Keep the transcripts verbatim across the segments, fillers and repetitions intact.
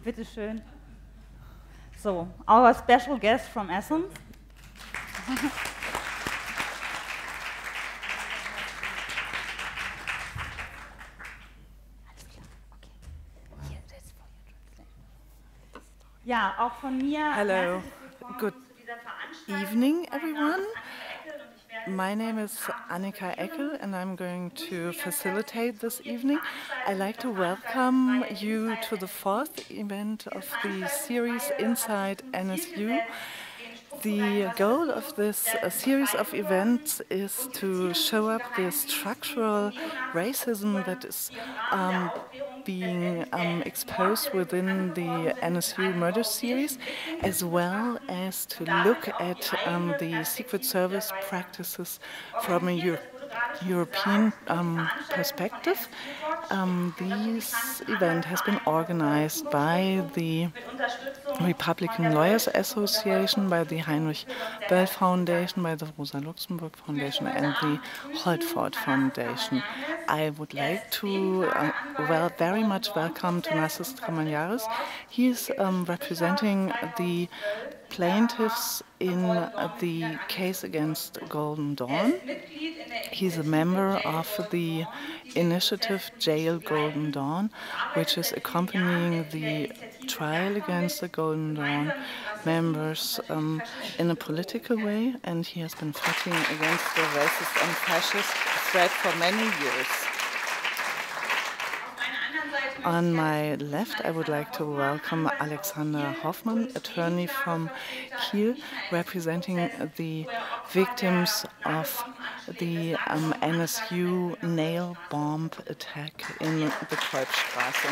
Bitte schön. So, our special guest from Athens. Ja, auch von mir. Hello, good evening, everyone. My name is Annika Eckel, and I'm going to facilitate this evening. I'd like to welcome you to the fourth event of the series Inside N S U. The goal of this uh, series of events is to show up the structural racism that is um, being um, exposed within the N S U murder series, as well as to look at um, the Secret Service practices from a Euro European um, perspective. Um, this event has been organized by the Republican Lawyers Association, by the Heinrich Böll Foundation, by the Rosa Luxemburg Foundation, and the Holtford Foundation. I would like to uh, well, very much welcome Thanasis Tramanyaris. He is um, representing the plaintiffs in uh, the case against Golden Dawn. He's a member of the initiative Jail Golden Dawn, which is accompanying the trial against the Golden Dawn members um, in a political way, and he has been fighting against the racist and fascist threat for many years. On my left, I would like to welcome Alexander Hoffmann, attorney from Kiel, representing the victims of the um, N S U nail bomb attack in the Kolbstraße.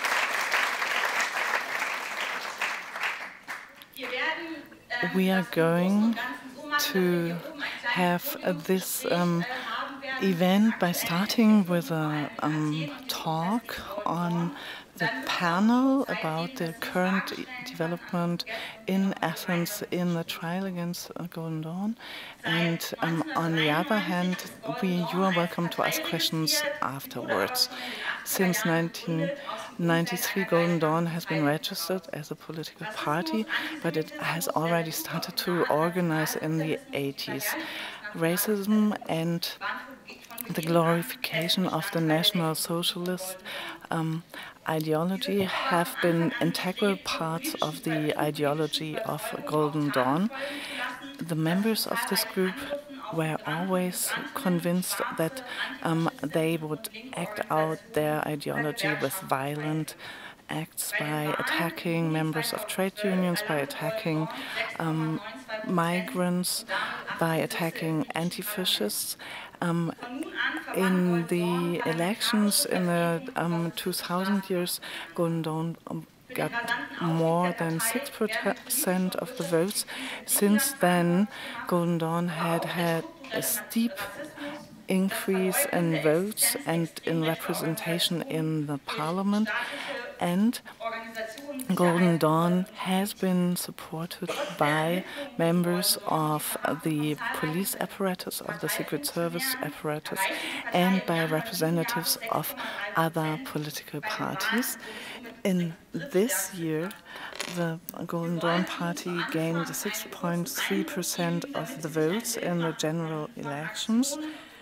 We are going to have uh, this um, event by starting with a um, talk on the panel about the current development in Athens in the trial against uh, Golden Dawn. And um, on the other hand, we, you are welcome to ask questions afterwards. Since nineteen ninety-three, Golden Dawn has been registered as a political party, but it has already started to organize in the eighties. Racism and the glorification of the National Socialist um, ideology have been integral parts of the ideology of Golden Dawn. The members of this group were always convinced that um, they would act out their ideology with violent acts by attacking members of trade unions, by attacking um, migrants, by attacking anti-fascists. Um, in the elections in the um, two thousand years, Golden Dawn um, got more than six percent of the votes. Since then, Golden Dawn had had a steep increase in votes and in representation in the parliament, and Golden Dawn has been supported by members of the police apparatus, of the Secret Service apparatus, and by representatives of other political parties. In this year, the Golden Dawn Party gained six point three percent of the votes in the general elections.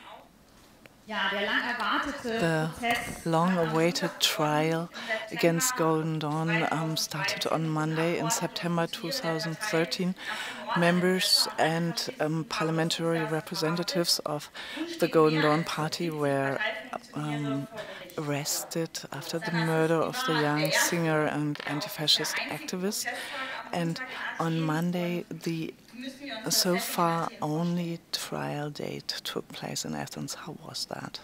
The long-awaited trial against Golden Dawn um, started on Monday in September two thousand thirteen. Members and um, parliamentary representatives of the Golden Dawn Party were um, arrested after the murder of the young singer and anti-fascist activist. And on Monday, the so far only trial date took place in Athens. How was that?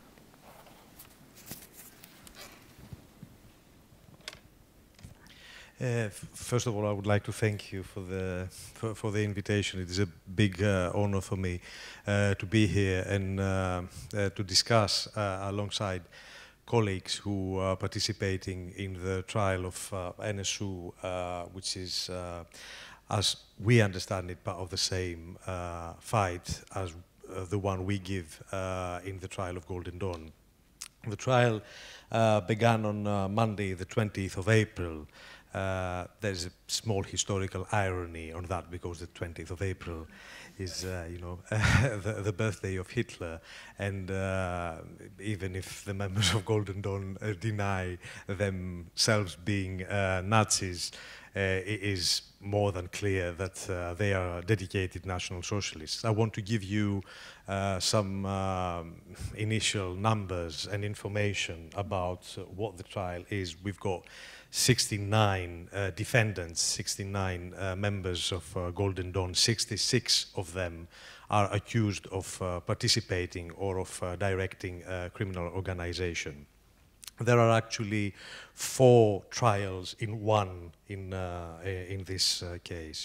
Uh, first of all, I would like to thank you for the for, for the invitation. It is a big uh, honor for me uh, to be here and uh, uh, to discuss uh, alongside colleagues who are participating in the trial of uh, N S U, uh, which is, uh, as we understand it, part of the same uh, fight as uh, the one we give uh, in the trial of Golden Dawn. The trial uh, began on uh, Monday, the twentieth of April. Uh, there's a small historical irony on that because the twentieth of April is, uh, you know, the, the birthday of Hitler, and uh, even if the members of Golden Dawn uh, deny themselves being uh, Nazis, uh, it is more than clear that uh, they are dedicated National Socialists. I want to give you uh, some uh, initial numbers and information about uh, what the trial is. We've got sixty-nine uh, defendants, sixty-nine uh, members of uh, Golden Dawn. sixty-six of them are accused of uh, participating or of uh, directing a criminal organization. There are actually four trials in one in, uh, in this uh, case.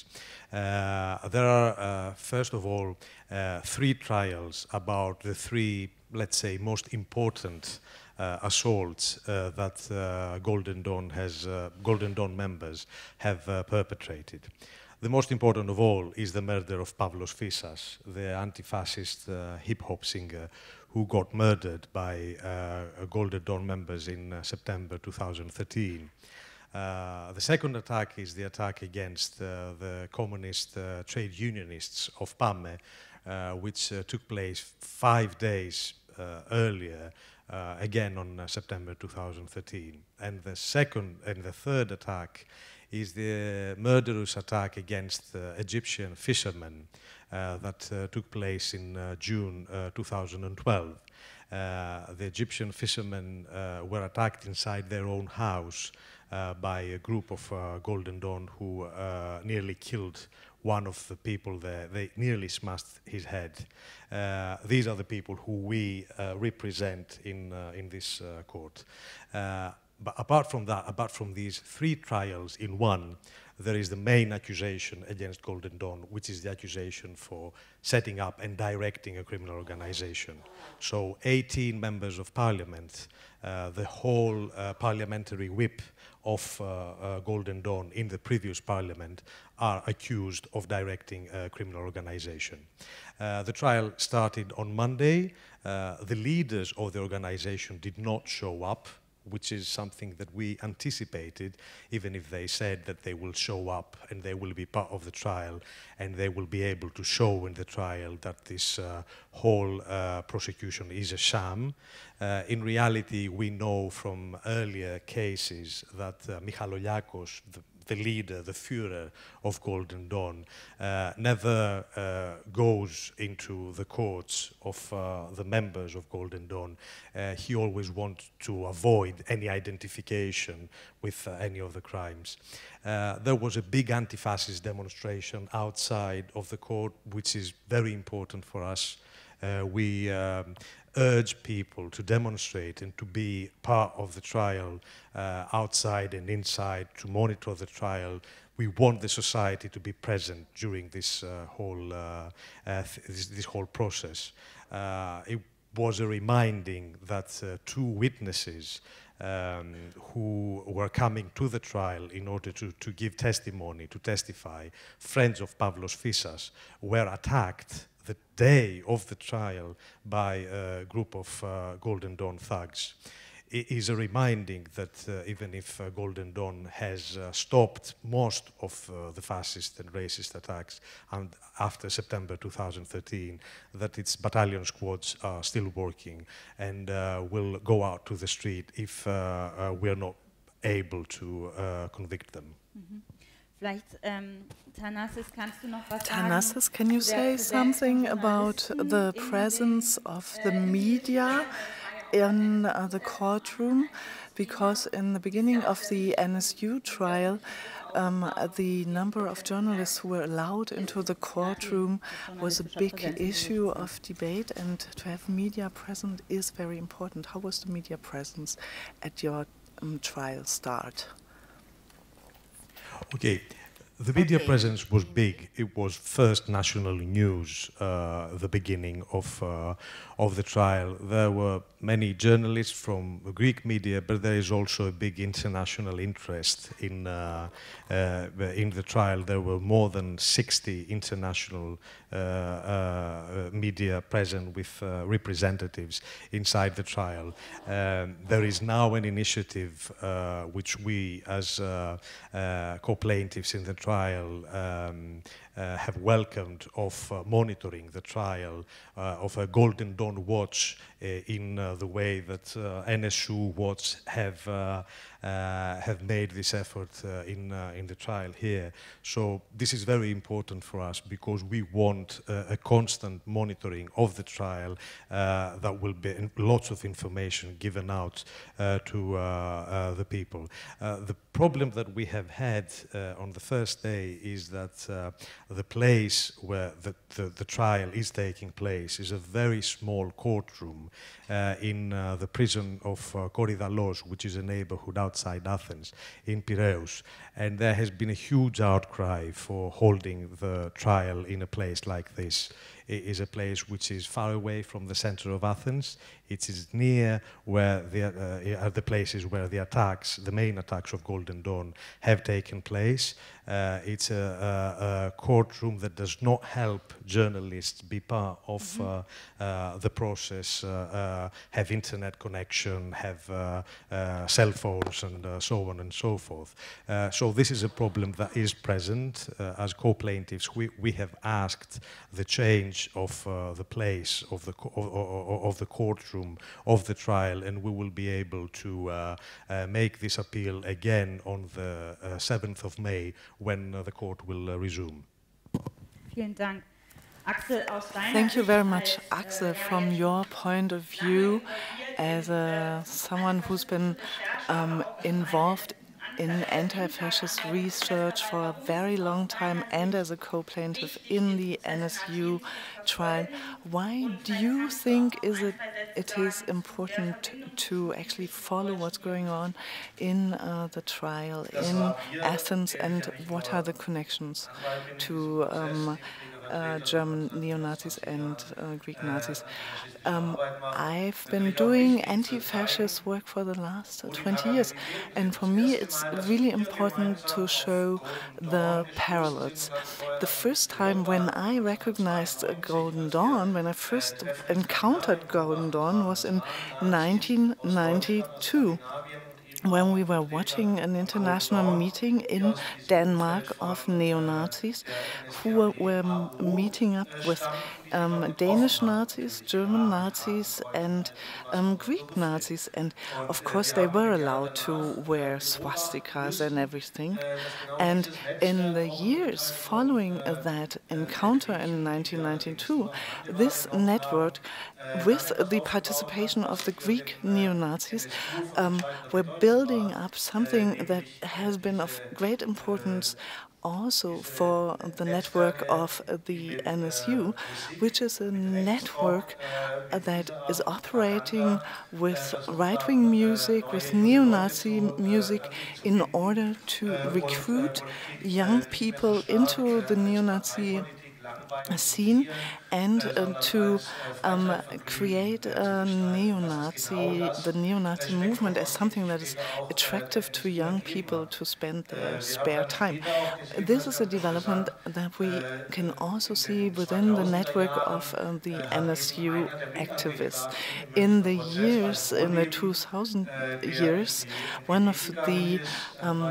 Uh, there are, uh, first of all, uh, three trials about the three, let's say, most important Uh, assaults uh, that uh, Golden Dawn has, uh, Golden Dawn members have uh, perpetrated. The most important of all is the murder of Pavlos Fissas, the anti-fascist uh, hip-hop singer who got murdered by uh, Golden Dawn members in uh, September two thousand thirteen. Uh, the second attack is the attack against uh, the communist uh, trade unionists of PAME, uh, which uh, took place five days uh, earlier, Uh, again on uh, September two thousand thirteen. And the second and the third attack is the murderous attack against uh, Egyptian fishermen uh, that uh, took place in uh, June uh, two thousand twelve. Uh, the Egyptian fishermen uh, were attacked inside their own house uh, by a group of uh, Golden Dawn who uh, nearly killed one of the people there. They nearly smashed his head. Uh, these are the people who we uh, represent in, uh, in this uh, court. Uh, but apart from that, apart from these three trials in one, there is the main accusation against Golden Dawn, which is the accusation for setting up and directing a criminal organization. So eighteen members of parliament, uh, the whole uh, parliamentary whip of uh, uh, Golden Dawn in the previous parliament are accused of directing a criminal organization. Uh, the trial started on Monday. Uh, the leaders of the organization did not show up, which is something that we anticipated, even if they said that they will show up and they will be part of the trial and they will be able to show in the trial that this uh, whole uh, prosecution is a sham. Uh, in reality, we know from earlier cases that uh, Michaloliakos, the the leader, the Führer of Golden Dawn, uh, never uh, goes into the courts of uh, the members of Golden Dawn. Uh, he always wants to avoid any identification with uh, any of the crimes. Uh, there was a big anti-fascist demonstration outside of the court, which is very important for us. Uh, we um, urge people to demonstrate and to be part of the trial uh, outside and inside, to monitor the trial. We want the society to be present during this uh, whole uh, uh, th this, this whole process. Uh, it was a reminding that uh, two witnesses um, who were coming to the trial in order to, to give testimony, to testify, friends of Pavlos Fissas, were attacked the day of the trial by a group of uh, Golden Dawn thugs. It is a reminding that uh, even if uh, Golden Dawn has uh, stopped most of uh, the fascist and racist attacks and after September two thousand thirteen, that its battalion squads are still working and uh, will go out to the street if uh, uh, we are not able to uh, convict them. Mm-hmm. Vielleicht, um, Thanasis, kannst du noch was Thanasis, sagen? can you say something about the presence of the media in uh, the courtroom? Because in the beginning of the N S U trial, um, the number of journalists who were allowed into the courtroom was a big issue of debate, and to have media present is very important. How was the media presence at your um, trial start? Okay, The media Okay. presence was big. It was first national news, uh, the beginning of uh, of the trial. There were many journalists from Greek media, but there is also a big international interest in uh, uh, in the trial. There were more than sixty international uh, uh, media present with uh, representatives inside the trial. Um, there is now an initiative uh, which we, as uh, uh, co-plaintiffs in the trial, um, uh, have welcomed, of uh, monitoring the trial uh, of a Golden Dawn watch uh, in uh, the way that uh, N S U Watch have uh, uh, have made this effort uh, in uh, in the trial here. So this is very important for us because we want uh, a constant monitoring of the trial uh, that will be lots of information given out uh, to uh, uh, the people. Uh, the problem that we have had uh, on the first day is that uh, the place where the, the, the trial is taking place is a very small courtroom uh, in uh, the prison of uh, Korydallos, which is a neighborhood outside Athens, in Piraeus. And there has been a huge outcry for holding the trial in a place like this. It is a place which is far away from the center of Athens. It is near where the, uh, are the places where the attacks, the main attacks of Golden Dawn, have taken place. Uh, it's a, a, a courtroom that does not help journalists be part of mm-hmm. uh, uh, the process, uh, uh, have internet connection, have uh, uh, cell phones, and uh, so on and so forth. Uh, so this is a problem that is present. Uh, as co-plaintiffs, we, we have asked the change of uh, the place of the, co of, of the courtroom of the trial, and we will be able to uh, uh, make this appeal again on the uh, seventh of May, when uh, the court will uh, resume. Vielen Dank. Axel, aus deiner Thank you very much, Sicht als, Axel. äh, From your point of view, as a, someone who's been um, involved in anti-fascist research for a very long time and as a co-plaintiff in the N S U trial, why do you think is it it is important to actually follow what's going on in uh, the trial in Athens, and what are the connections to um, Uh, German neo-Nazis and uh, Greek Nazis? Um, I've been doing anti-fascist work for the last uh, twenty years, and for me it's really important to show the parallels. The first time when I recognized uh, Golden Dawn, when I first encountered Golden Dawn, was in nineteen ninety-two. When we were watching an international meeting in Denmark of neo-Nazis who were, were meeting up with um, Danish Nazis, German Nazis, and um, Greek Nazis. And of course they were allowed to wear swastikas and everything. And in the years following that encounter in nineteen ninety-two, this network, with the participation of the Greek neo-Nazis, um, were building up something that has been of great importance also for the network of the N S U, which is a network that is operating with right-wing music, with neo-Nazi music, in order to recruit young people into the neo-Nazi scene and uh, to um, create a neo-Nazi, the neo-Nazi movement as something that is attractive to young people to spend their spare time. This is a development that we can also see within the network of uh, the N S U activists. In the years, in the two thousand years, one of the um,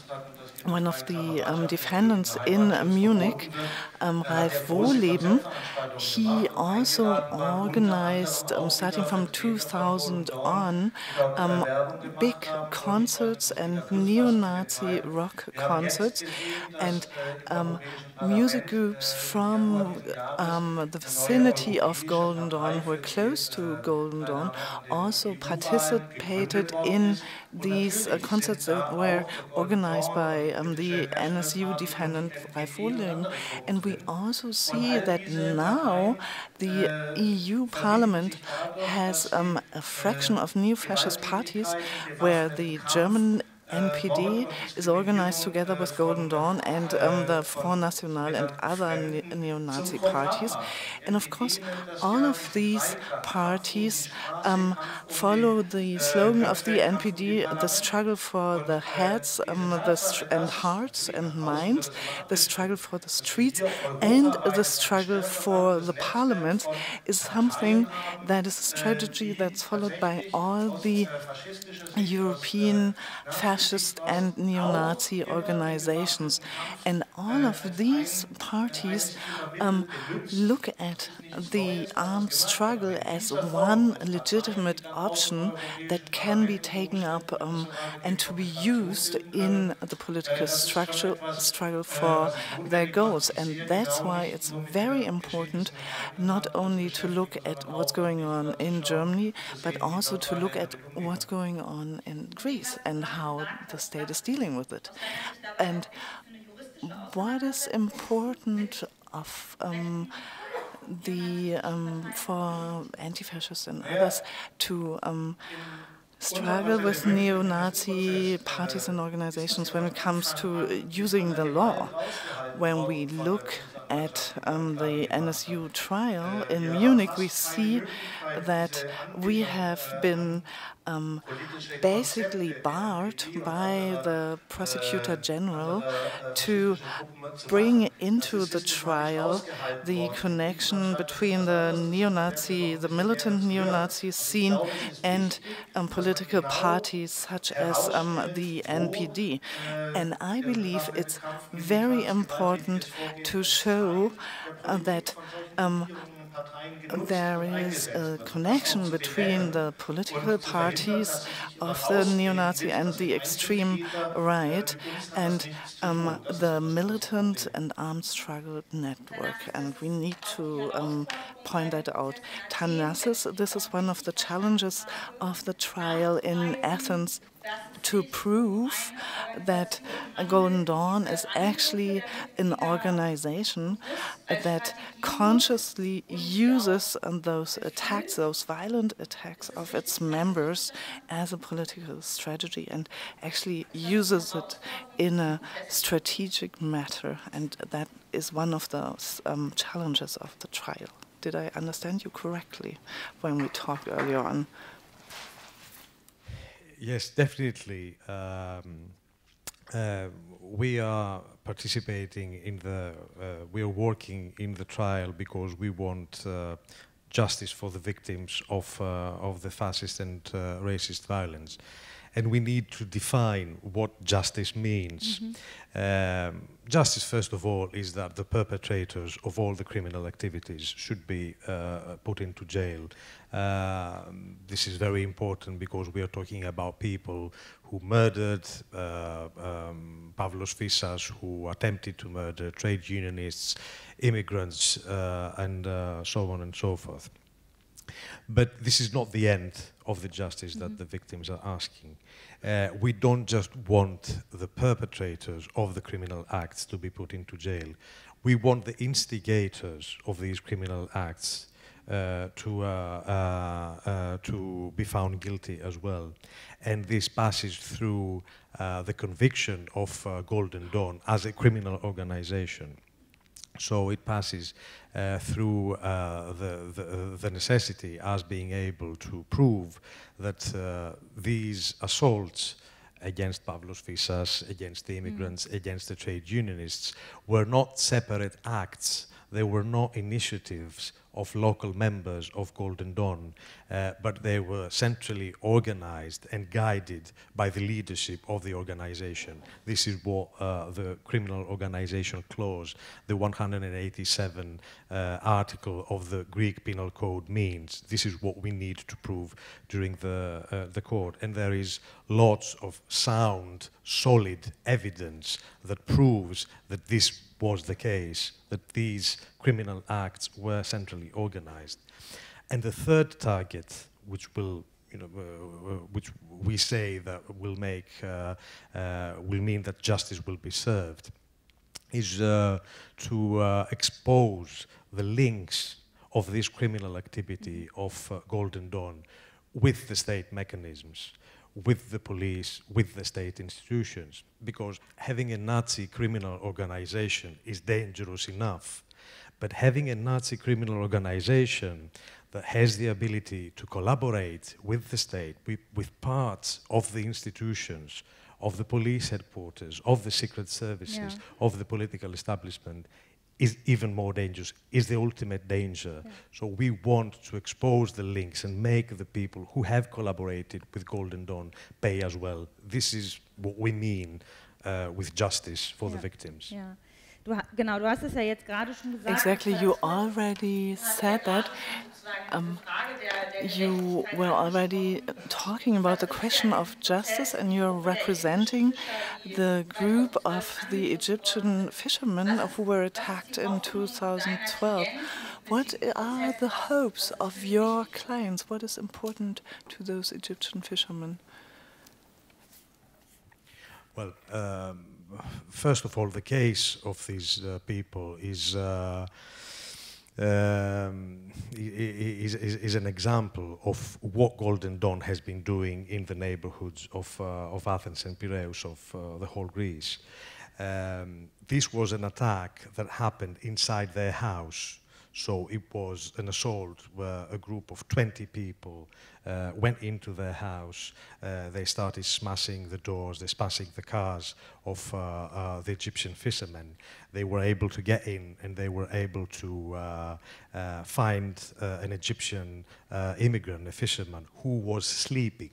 one of the um, defendants in uh, Munich, um, Ralf Wohleben, he also organized, um, starting from two thousand on, um, big concerts and neo-Nazi rock concerts, and um, music groups from um, the vicinity of Golden Dawn, who were close to Golden Dawn, also participated in these uh, concerts that were organized by um, the N S U defendant Ralf Wohleben. And we also see that now the E U Parliament has um, a fraction of neo-fascist parties, where the German N P D is organized together with Golden Dawn and um, the Front National and other ne neo-Nazi parties. And of course, all of these parties um, follow the slogan of the N P D, the struggle for the heads um, the st and hearts and minds, the struggle for the streets, and the struggle for the parliament is something that is a strategy that's followed by all the European fascist and neo-Nazi organizations. And all of these parties um, look at the armed struggle as one legitimate option that can be taken up um, and to be used in the political structure, struggle for their goals. And that's why it's very important not only to look at what's going on in Germany, but also to look at what's going on in Greece and how the state is dealing with it. And what is important of um, the um, for anti-fascists and others to um, struggle with neo-Nazi parties and organizations when it comes to using the law. When we look at um, the N S U trial in Munich, we see that we have been um, basically barred by the prosecutor general to bring into the trial the connection between the neo-Nazi, the militant neo-Nazi scene and um, political parties such as um, the N P D. And I believe it's very important to show uh, that um, there is a connection between the political parties of the neo-Nazi and the extreme right and um, the militant and armed struggle network. And we need to um, point that out. Thanasis, this is one of the challenges of the trial in Athens, to prove that Golden Dawn is actually an organization that consciously uses those attacks, those violent attacks of its members as a political strategy and actually uses it in a strategic matter. And that is one of those um, challenges of the trial. Did I understand you correctly when we talked earlier on? Yes, definitely. Um, uh, we are participating in the, uh, we are working in the trial because we want uh, justice for the victims of, uh, of the fascist and uh, racist violence. And we need to define what justice means. Mm-hmm. um, justice, first of all, is that the perpetrators of all the criminal activities should be uh, put into jail. Uh, this is very important because we are talking about people who murdered uh, um, Pavlos Fyssas, who attempted to murder trade unionists, immigrants, uh, and uh, so on and so forth. But this is not the end of the justice mm-hmm. that the victims are asking. Uh, we don't just want the perpetrators of the criminal acts to be put into jail. We want the instigators of these criminal acts uh, to, uh, uh, uh, to be found guilty as well. And this passes through uh, the conviction of uh, Golden Dawn as a criminal organization. So it passes uh, through uh, the, the, the necessity as being able to prove that uh, these assaults against Pavlos Fyssas, against the immigrants, mm. against the trade unionists, were not separate acts. They were not initiatives of local members of Golden Dawn, uh, but they were centrally organized and guided by the leadership of the organization. This is what uh, the criminal organization clause, the one hundred eighty-seven uh, article of the Greek Penal Code means. This is what we need to prove during the, uh, the court. And there is lots of sound, solid evidence that proves that this was the case, that these criminal acts were centrally organized. And the third target, which will, you know, uh, which we say that will make, uh, uh, will mean that justice will be served, is uh, to uh, expose the links of this criminal activity of uh, Golden Dawn with the state mechanisms, with the police, with the state institutions, because having a Nazi criminal organization is dangerous enough, but having a Nazi criminal organization that has the ability to collaborate with the state, with, with parts of the institutions, of the police headquarters, of the secret services, yeah. of the political establishment, is even more dangerous, is the ultimate danger. Yeah. So we want to expose the links and make the people who have collaborated with Golden Dawn pay as well. This is what we mean uh, with justice for yeah. the victims. Yeah. Du, genau, du hast es ja jetzt gerade schon gesagt. Exactly, you already said that. Um, you were already talking about the question of justice, and you're representing the group of the Egyptian fishermen who were attacked in two thousand twelve. What are the hopes of your clients? What is important to those Egyptian fishermen? Well, um, first of all, the case of these uh, people is, uh, um, is, is, is an example of what Golden Dawn has been doing in the neighborhoods of, uh, of Athens and Piraeus, of uh, the whole Greece. Um, this was an attack that happened inside their house. So it was an assault where a group of twenty people uh, went into their house. Uh, they started smashing the doors, they smashing the cars of uh, uh, the Egyptian fishermen. They were able to get in, and they were able to uh, uh, find uh, an Egyptian uh, immigrant, a fisherman, who was sleeping.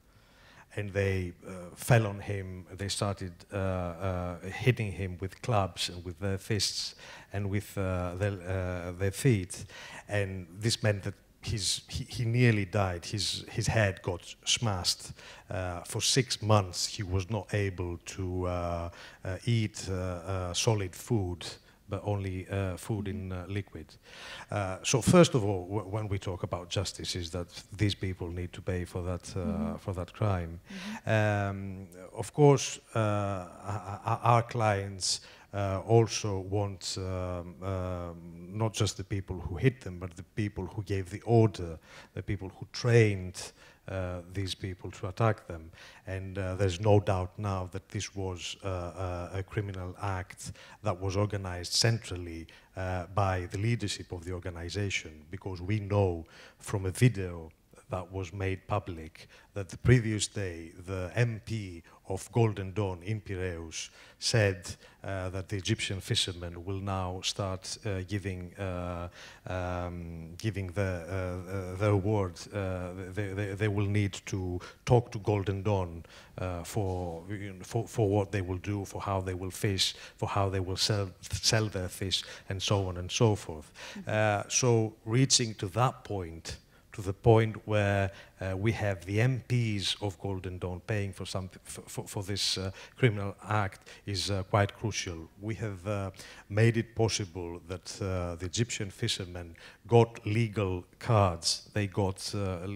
And they uh, fell on him. They started uh, uh, hitting him with clubs and with their fists and with uh, their, uh, their feet. And this meant that his, he, he nearly died. His, his head got smashed. Uh, for six months, he was not able to uh, uh, eat uh, uh, solid food, but only uh, food in uh, liquid. Uh, so first of all, w when we talk about justice, is that these people need to pay for that uh, mm-hmm. for that crime. Mm-hmm. um, of course, uh, our, our clients uh, also want um, um, not just the people who hit them, but the people who gave the order, the people who trained Uh, these people to attack them. And uh, there's no doubt now that this was uh, uh, a criminal act that was organized centrally uh, by the leadership of the organization, because we know from a video that was made public that the previous day the M P of Golden Dawn in Piraeus said uh, that the Egyptian fishermen will now start uh, giving uh, um, giving the, uh, the award. Uh, they, they, they will need to talk to Golden Dawn uh, for, you know, for for what they will do, for how they will fish, for how they will sell sell their fish, and so on and so forth. Mm-hmm. uh, so reaching to that point, to the point where uh, we have the M Ps of Golden Dawn paying for something for, for this uh, criminal act is uh, quite crucial. We have uh, made it possible that uh, the Egyptian fishermen got legal cards. They got uh, uh,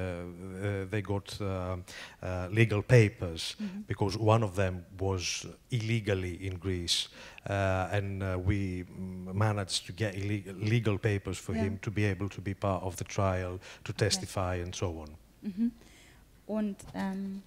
uh, they got uh, uh, legal papers, mm-hmm. because one of them was illegally in Greece. Uh, and uh, we managed to get legal papers for yeah. him to be able to be part of the trial, to testify, okay. and so on. Mhm. Und ähm,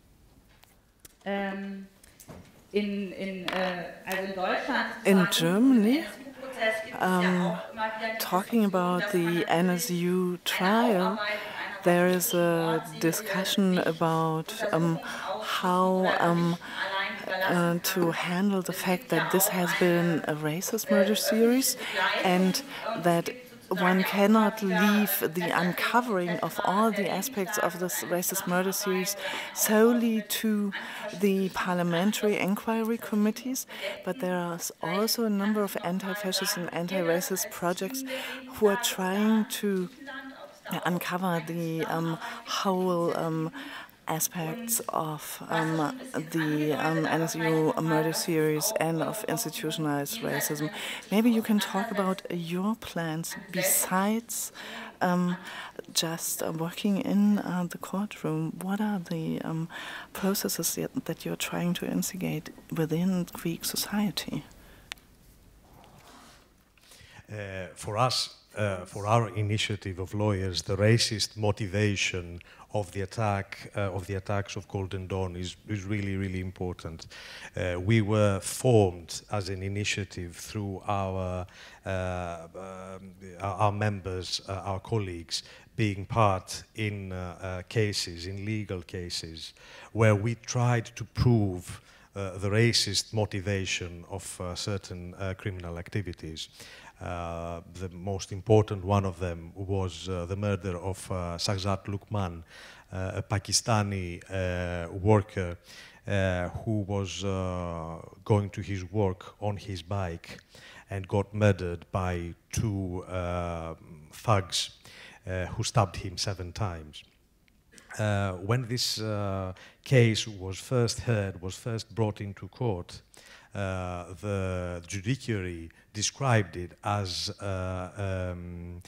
ähm, in, in, äh, also in Deutschland, in Germany, um, talking about the N S U trial, there is a discussion about um, how um, Uh, to handle the fact that this has been a racist murder series, and that one cannot leave the uncovering of all the aspects of this racist murder series solely to the parliamentary inquiry committees, but there are also a number of anti-fascist and anti-racist projects who are trying to uncover the um, whole um, aspects of um, the um, N S U murder series and of institutionalized racism. Maybe you can talk about uh, your plans besides um, just uh, working in uh, the courtroom. What are the um, processes that, that you're trying to instigate within Greek society? Uh, for us, uh, for our initiative of lawyers, the racist motivation of the attack, uh, of the attacks of Golden Dawn is, is really, really important. Uh, we were formed as an initiative through our, uh, um, our, our members, uh, our colleagues, being part in uh, uh, cases, in legal cases, where we tried to prove uh, the racist motivation of uh, certain uh, criminal activities. Uh, the most important one of them was uh, the murder of uh, Shahzad Luqman, uh, a Pakistani uh, worker uh, who was uh, going to his work on his bike and got murdered by two uh, thugs uh, who stabbed him seven times. Uh, when this uh, case was first heard, was first brought into court, uh, the judiciary described it as, uh, um,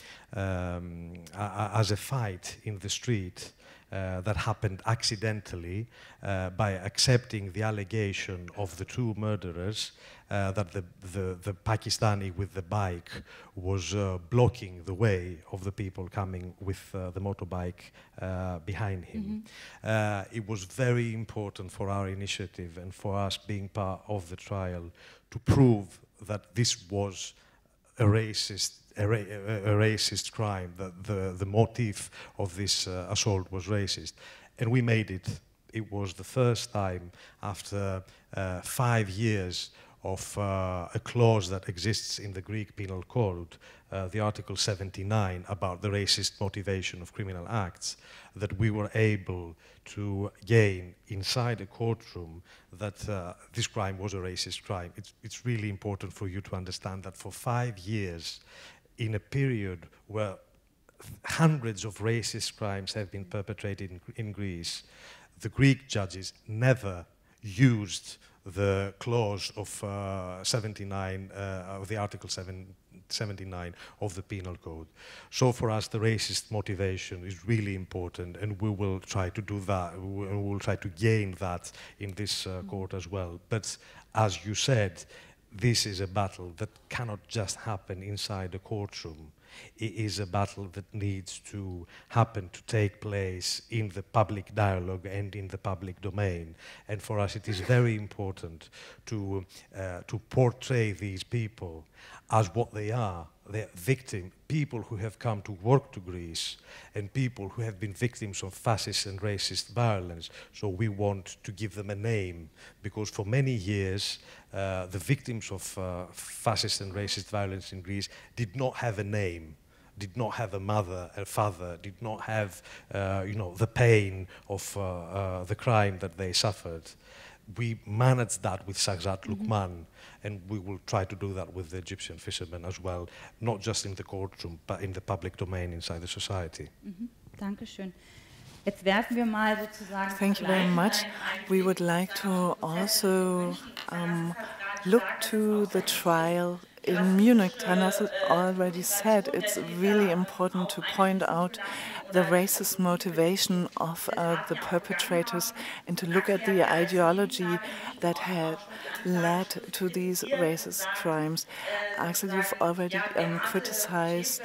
um, a, as a fight in the street uh, that happened accidentally uh, by accepting the allegation of the two murderers uh, that the, the, the Pakistani with the bike was uh, blocking the way of the people coming with uh, the motorbike uh, behind him. Mm-hmm. uh, it was very important for our initiative and for us being part of the trial to prove that this was a racist, a, ra a racist crime, that the, the motive of this uh, assault was racist. And we made it. It was the first time after uh, five years of uh, a clause that exists in the Greek Penal Code, uh, the Article seventy-nine, about the racist motivation of criminal acts, that we were able to gain inside a courtroom that uh, this crime was a racist crime. It's, it's really important for you to understand that for five years, in a period where hundreds of racist crimes have been perpetrated in, in Greece, the Greek judges never used the clause of uh, seventy-nine, uh, of the Article seven, seventy-nine of the Penal Code. So for us, the racist motivation is really important, and we will try to do that, we will try to gain that in this uh, court as well. But as you said, this is a battle that cannot just happen inside the courtroom. It is a battle that needs to happen, to take place in the public dialogue and in the public domain. And for us, it is very important to, uh, to portray these people as what they are. They're victims, people who have come to work to Greece, and people who have been victims of fascist and racist violence. So we want to give them a name, because for many years, uh, the victims of uh, fascist and racist violence in Greece did not have a name, did not have a mother, a father, did not have, uh, you know, the pain of uh, uh, the crime that they suffered. We managed that with Shahzad Luqman, mm-hmm. and we will try to do that with the Egyptian fishermen as well, not just in the courtroom, but in the public domain inside the society. Mm-hmm. Dankeschön. Jetzt werfen wir mal sozusagen. Thank you very much. We would like to also um, look to the trial in Munich. Thanas already said it's really important to point out the racist motivation of uh, the perpetrators and to look at the ideology that had led to these racist crimes. Axel, you've already um, criticized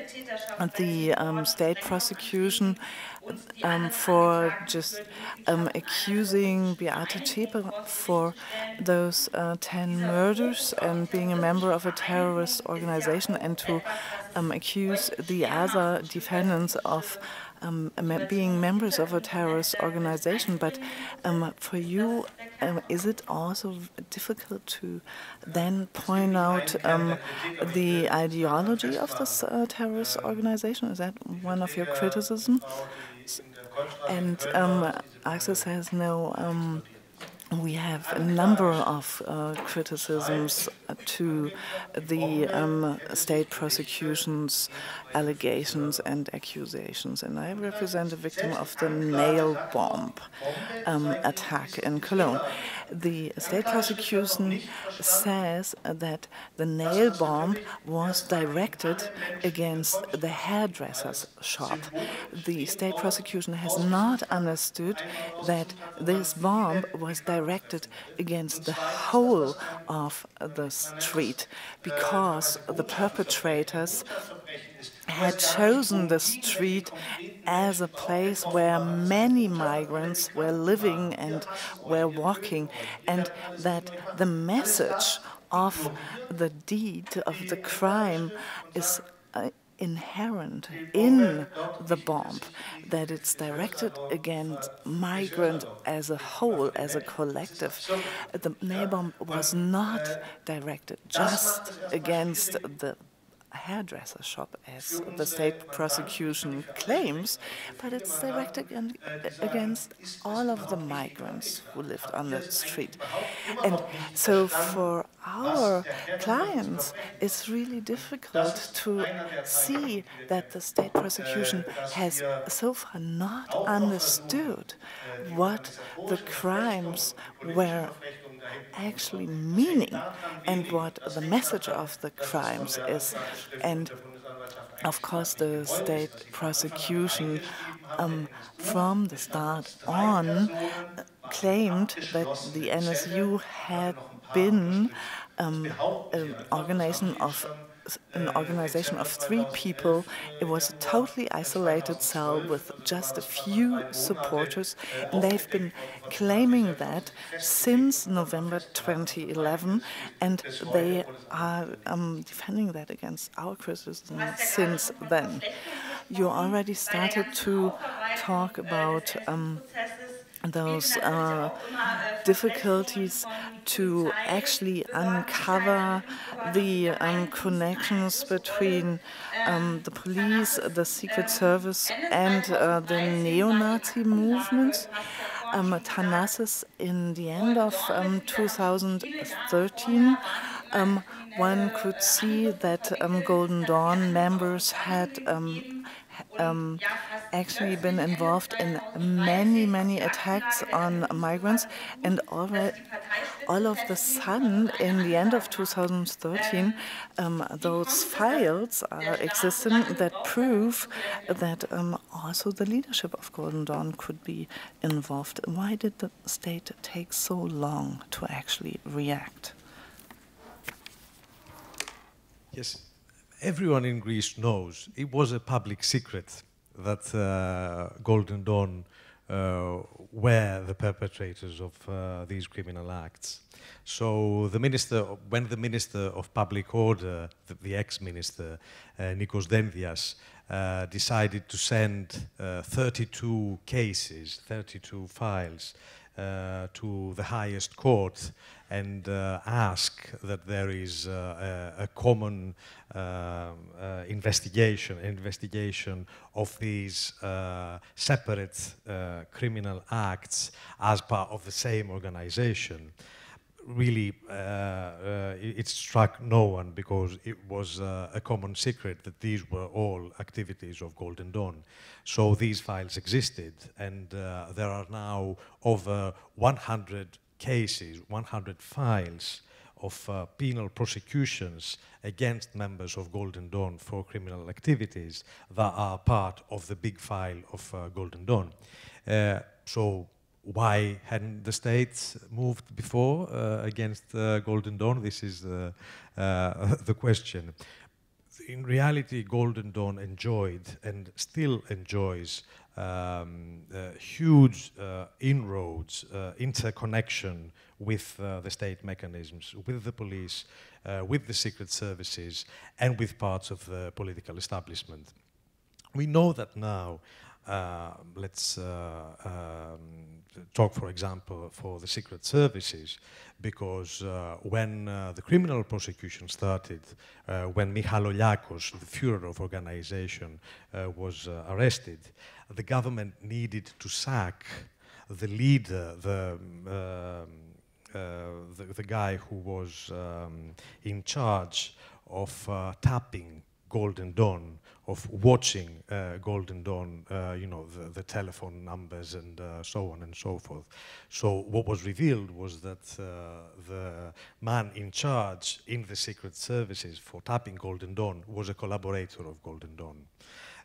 the um, state prosecution um, for just um, accusing Beate Zschäpe for those uh, ten murders and being a member of a terrorist organization, and to um, accuse the other defendants of um, being members of a terrorist organization. But um, for you, um, is it also difficult to then point out um, the ideology of this uh, terrorist organization? Is that one of your criticisms? And um, Axel says no. Um, We have a number of uh, criticisms to the um, state prosecution's allegations and accusations, and I represent a victim of the nail bomb um, attack in Cologne. The state prosecution says that the nail bomb was directed against the hairdresser's shop. The state prosecution has not understood that this bomb was directed directed against the whole of the street, because the perpetrators had chosen the street as a place where many migrants were living and were walking, and that the message of the deed, of the crime, is uh, inherent in the bomb, that it's directed against migrant as a whole, as a collective. The Nail-bomb was not directed just against the hairdresser shop, as the state prosecution claims, but it's directed against all of the migrants who lived on the street. And so for our clients, it's really difficult to see that the state prosecution has so far not understood what the crimes were actually meaning and what the message of the crimes is. And of course the state prosecution um, from the start on uh, claimed that the N S U had been um, an organization of an organization of three people. It was a totally isolated cell with just a few supporters, and they've been claiming that since November twenty eleven, and they are um, defending that against our criticism since then. You already started to talk about um, those uh, difficulties to actually uncover the um, connections between um, the police, the Secret Service, and uh, the neo-Nazi movements. Um, Thanasis, in the end of um, two thousand thirteen, um, one could see that um, Golden Dawn members had um, Um, actually been involved in many, many attacks on migrants, and already, all of the sudden, in the end of two thousand thirteen, um, those files are existing that prove that um, also the leadership of Golden Dawn could be involved. Why did the state take so long to actually react? Yes. Everyone in Greece knows it was a public secret that uh, Golden Dawn uh, were the perpetrators of uh, these criminal acts. So the minister, when the Minister of Public Order, the, the ex-minister, uh, Nikos Dendias, uh, decided to send uh, thirty-two cases, thirty-two files, uh, to the highest court and uh, ask that there is uh, a, a common uh, uh, investigation, investigation of these uh, separate uh, criminal acts as part of the same organization. Really, uh, uh, it, it struck no one because it was uh, a common secret that these were all activities of Golden Dawn. So these files existed, and uh, there are now over one hundred cases, one hundred files of uh, penal prosecutions against members of Golden Dawn for criminal activities that are part of the big file of uh, Golden Dawn. Uh, so why hadn't the state moved before uh, against uh, Golden Dawn? This is uh, uh, the question. In reality, Golden Dawn enjoyed and still enjoys um, uh, huge uh, inroads, uh, interconnection with uh, the state mechanisms, with the police, uh, with the secret services, and with parts of the political establishment. We know that now. Uh, let's uh, um, talk, for example, for the secret services, because uh, when uh, the criminal prosecution started, uh, when Michaloliakos, the Führer of organization, uh, was uh, arrested, the government needed to sack the leader, the, um, uh, the, the guy who was um, in charge of uh, tapping Golden Dawn, of watching uh, Golden Dawn, uh, you know, the, the telephone numbers and uh, so on and so forth. So what was revealed was that uh, the man in charge in the secret services for tapping Golden Dawn was a collaborator of Golden Dawn.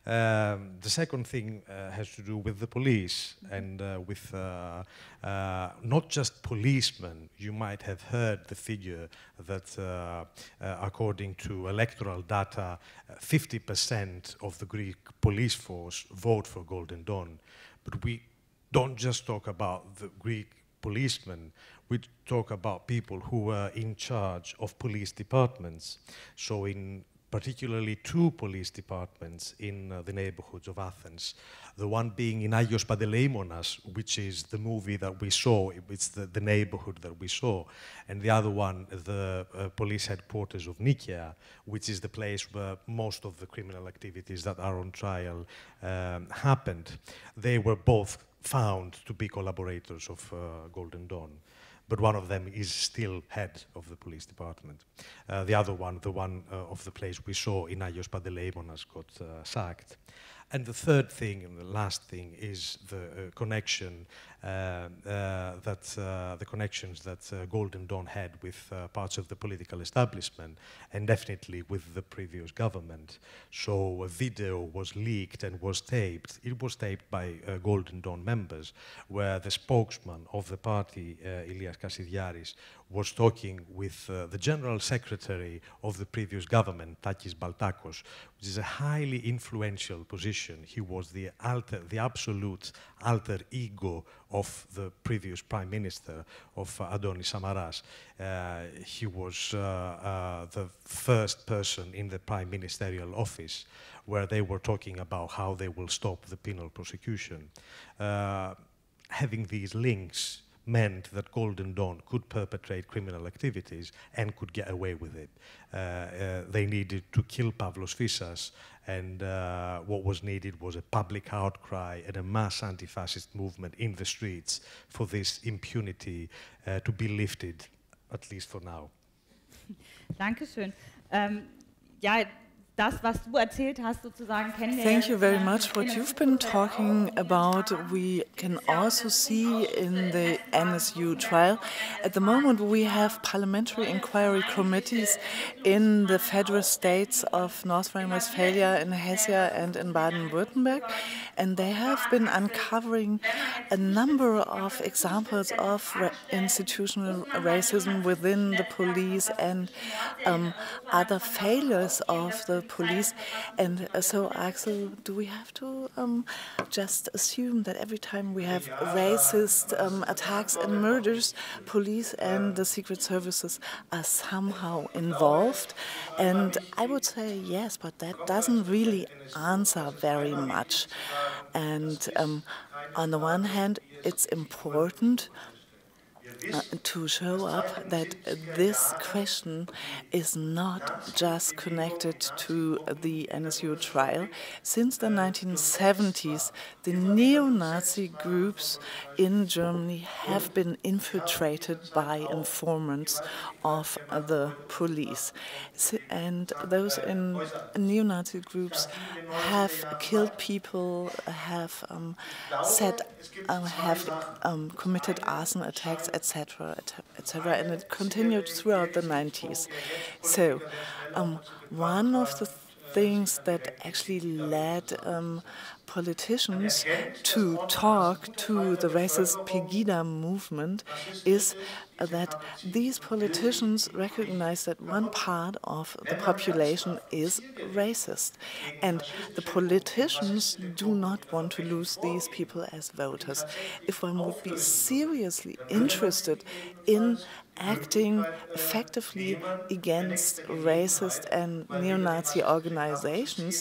Um, the second thing uh, has to do with the police and uh, with uh, uh, not just policemen. You might have heard the figure that, uh, uh, according to electoral data, fifty percent of the Greek police force vote for Golden Dawn. But we don't just talk about the Greek policemen, we talk about people who were in charge of police departments. So in particularly two police departments in uh, the neighborhoods of Athens. The one being in Agios Panteleimonas, which is the movie that we saw, it's the, the neighborhood that we saw, and the other one, the uh, police headquarters of Nikia, which is the place where most of the criminal activities that are on trial um, happened. They were both found to be collaborators of uh, Golden Dawn. But one of them is still head of the police department. Uh, the other one, the one uh, of the place we saw in Agios Panteleimonas, got uh, sacked. And the third thing, and the last thing, is the uh, connection uh, uh, that uh, the connections that uh, Golden Dawn had with uh, parts of the political establishment, and definitely with the previous government. So a video was leaked and was taped. It was taped by uh, Golden Dawn members, where the spokesman of the party, uh, Ilias Kassidiaris, was talking with uh, the general secretary of the previous government, Takis Baltakos, which is a highly influential position. He was the alter, the absolute alter ego of the previous prime minister, of uh, Adonis Samaras. Uh, he was uh, uh, the first person in the prime ministerial office where they were talking about how they will stop the penal prosecution. Uh, having these links meant that Golden Dawn could perpetrate criminal activities and could get away with it. Uh, uh, they needed to kill Pavlos Fissas, and uh, what was needed was a public outcry and a mass anti-fascist movement in the streets for this impunity uh, to be lifted, at least for now. Dankeschön. Ähm, ja, das, was du erzählt hast, sozusagen kennen wir. Thank you very much. What you've been talking about, we can also see in the N S U trial. At the moment, we have parliamentary inquiry committees in the federal states of North Rhine-Westphalia, in Hesse, and in Baden-Württemberg, and they have been uncovering a number of examples of ra institutional racism within the police and um, other failures of the police. And uh, so, Axel, do we have to um, just assume that every time we have racist um, attacks and murders, police and the secret services are somehow involved? And I would say yes, but that doesn't really answer very much. And um, on the one hand, it's important Uh, to show up that uh, this question is not just connected to uh, the N S U trial. Since the nineteen seventies, the neo-Nazi groups in Germany have been infiltrated by informants of uh, the police. So, and those in neo-Nazi groups have killed people, have um, set, uh, have um, committed arson attacks, et cetera, et cetera, and it continued throughout the nineties. So, um, one of the things that actually led um, politicians to talk to the racist Pegida movement is uh, that these politicians recognize that one part of the population is racist. And the politicians do not want to lose these people as voters. If one would be seriously interested in acting effectively against racist and neo-Nazi organizations,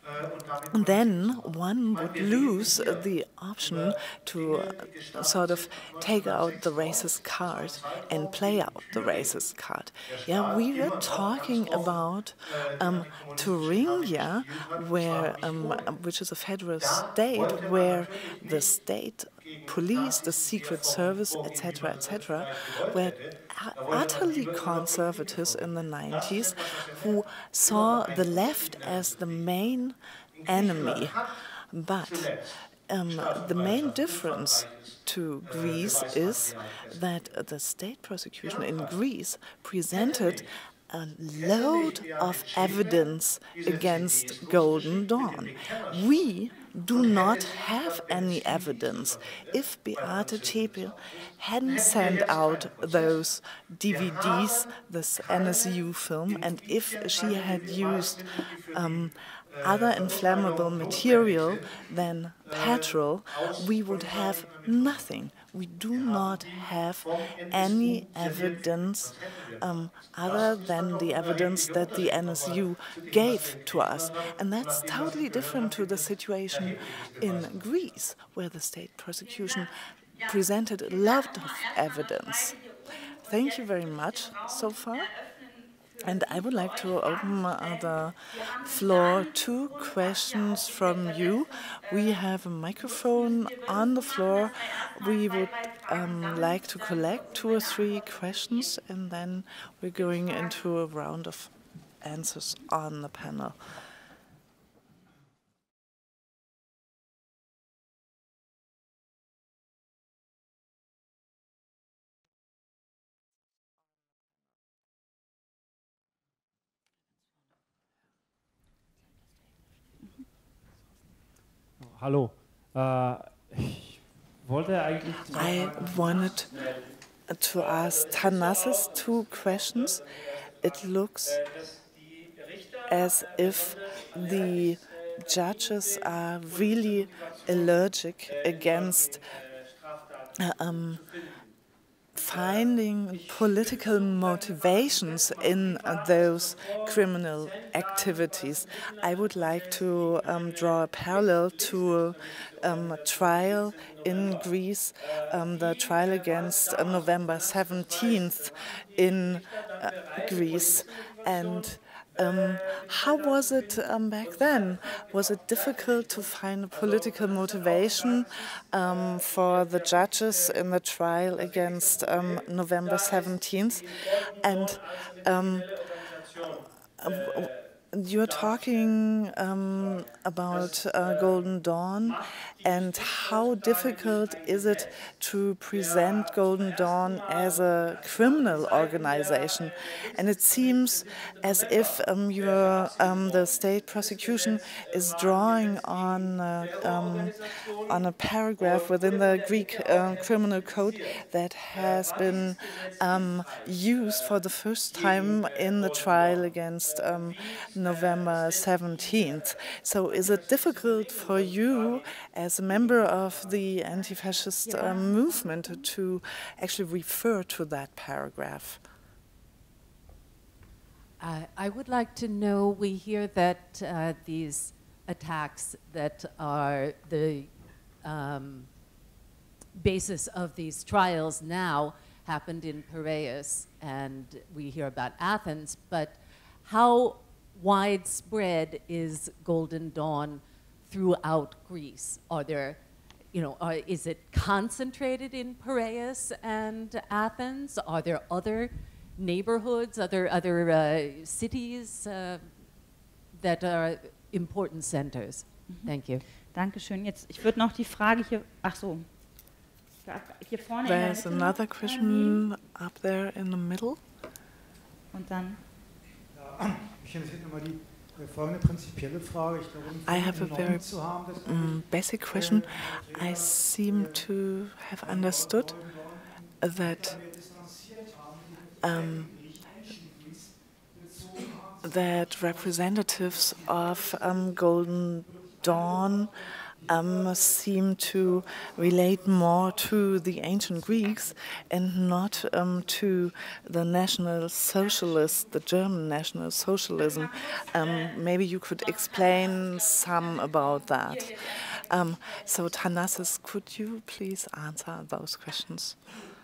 then one would lose the option to uh, sort of take out the racist card and play out the racist card. Yeah, we were talking about um, Thuringia, where, um, which is a federal state, where the state police, the secret service, et cetera, et cetera, were utterly conservatives in the nineties who saw the left as the main enemy. But um, the main difference to Greece is that the state prosecution in Greece presented a load of evidence against Golden Dawn. We do not have any evidence. If Beate Zschäpe hadn't sent out those D V Ds, this N S U film, and if she had used um, other inflammable material than petrol, we would have nothing. We do not have any evidence um, other than the evidence that the N S U gave to us. And that's totally different to the situation in Greece, where the state prosecution presented a lot of evidence. Thank you very much so far. And I would like to open uh, the floor to questions from you. We have a microphone on the floor. We would um, like to collect two or three questions, and then we're going into a round of answers on the panel. Hallo. Uh, ich wollte eigentlich I wanted to ask Thanasis two questions. It looks as if the judges are really allergic against uh, um, finding political motivations in uh, those criminal activities. I would like to um, draw a parallel to um, a trial in Greece, um, the trial against uh, November seventeenth in uh, Greece. And Um, how was it um, back then? Was it difficult to find a political motivation um, for the judges in the trial against um, November seventeenth? And um, uh, you're talking um, about uh, Golden Dawn, and how difficult is it to present Golden Dawn as a criminal organization? And it seems as if um, your, um, the state prosecution is drawing on, uh, um, on a paragraph within the Greek uh, criminal code that has been um, used for the first time in the trial against um, November seventeenth. So is it difficult for you as a member of the anti-fascist uh, movement to actually refer to that paragraph? Uh, I would like to know, we hear that uh, these attacks that are the um, basis of these trials now happened in Piraeus, and we hear about Athens, but how widespread is Golden Dawn throughout Greece? Are there, you know, are, is it concentrated in Piraeus and Athens? Are there other neighborhoods, other other uh, cities uh, that are important centers? Mm-hmm. Thank you. Dankeschön. Jetzt, ich würde noch die Frage hier, ach so, hier vorne. There's another question up there in the middle. Und dann. I have a very um, basic question. I seem to have understood that um, that representatives of um, Golden Dawn Um, seem to relate more to the ancient Greeks and not um, to the National Socialist, the German National Socialism. Um, maybe you could explain some about that. Um, so Thanasis, could you please answer those questions?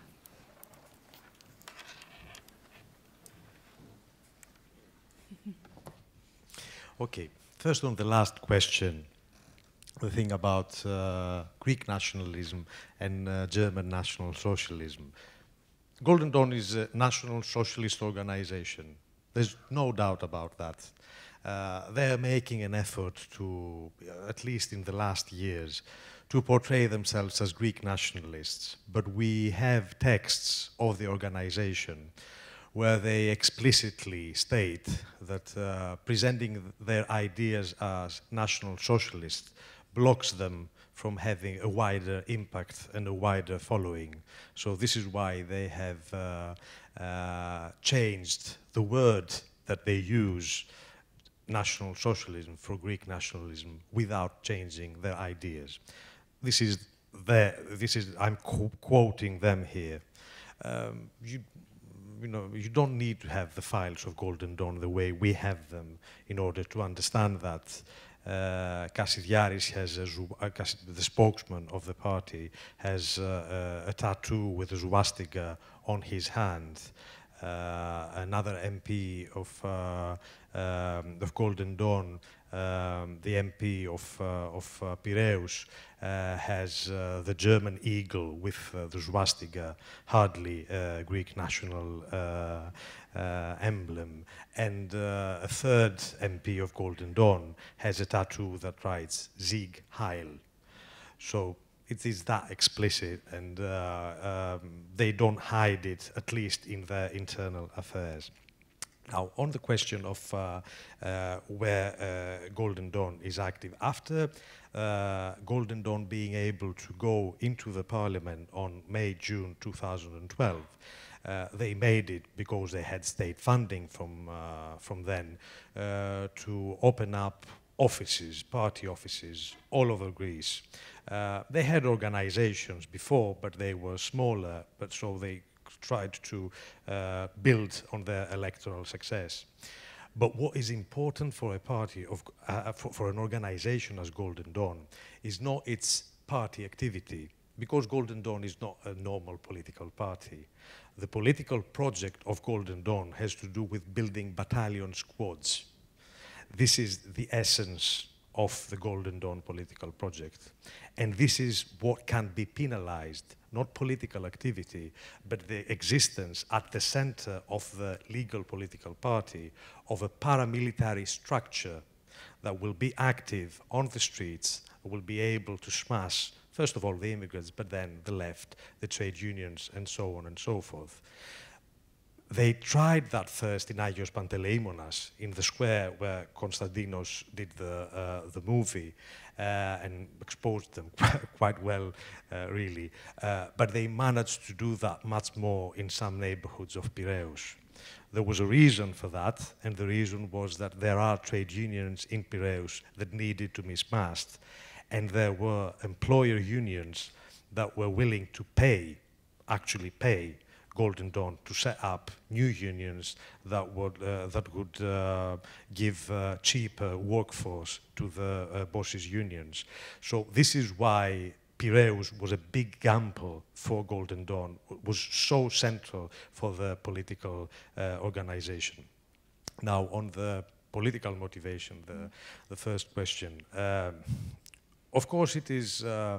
Okay, first on the last question. The thing about uh, Greek nationalism and uh, German National Socialism. Golden Dawn is a national socialist organization. There's no doubt about that. Uh, they're making an effort to, uh, at least in the last years, to portray themselves as Greek nationalists. But we have texts of the organization where they explicitly state that uh, presenting their ideas as National Socialists blocks them from having a wider impact and a wider following. So this is why they have uh, uh, changed the word that they use, National Socialism, for Greek nationalism, without changing their ideas. This is their, this is, I'm qu quoting them here. Um, you, you know, you don't need to have the files of Golden Dawn the way we have them in order to understand that. Uh, Kassidiaris has, a, uh, the spokesman of the party, has uh, uh, a tattoo with a swastika on his hand. Uh, another M P of, uh, um, of Golden Dawn, um, the M P of, uh, of uh, Piraeus, uh, has uh, the German eagle with uh, the swastika, hardly a Greek national uh, uh, emblem. And uh, a third M P of Golden Dawn has a tattoo that writes Sieg Heil. So it is that explicit, and uh, um, they don't hide it, at least in their internal affairs. Now, on the question of uh, uh, where uh, Golden Dawn is active, after uh, Golden Dawn being able to go into the parliament on May, June two thousand twelve, uh, they made it because they had state funding from, uh, from then uh, to open up offices, party offices, all over Greece. Uh, they had organizations before, but they were smaller, but so they tried to uh, build on their electoral success. But what is important for a party, of, uh, for, for an organization as Golden Dawn, is not its party activity, because Golden Dawn is not a normal political party. The political project of Golden Dawn has to do with building battalion squads. This is the essence of the Golden Dawn political project. And this is what can be penalized, not political activity, but the existence at the center of the legal political party of a paramilitary structure that will be active on the streets, will be able to smash, first of all, the immigrants, but then the left, the trade unions, and so on and so forth. They tried that first in Agios Panteleimonas, in the square where Konstantinos did the, uh, the movie, uh, and exposed them quite well, uh, really. Uh, but they managed to do that much more in some neighborhoods of Piraeus. There was a reason for that, and the reason was that there are trade unions in Piraeus that needed to be smashed, and there were employer unions that were willing to pay, actually pay, Golden Dawn to set up new unions that would, uh, that would uh, give uh, cheaper workforce to the uh, bosses' unions. So this is why Piraeus was a big gamble for Golden Dawn, was so central for the political uh, organization. Now, on the political motivation, the, the first question, um, of course it is uh,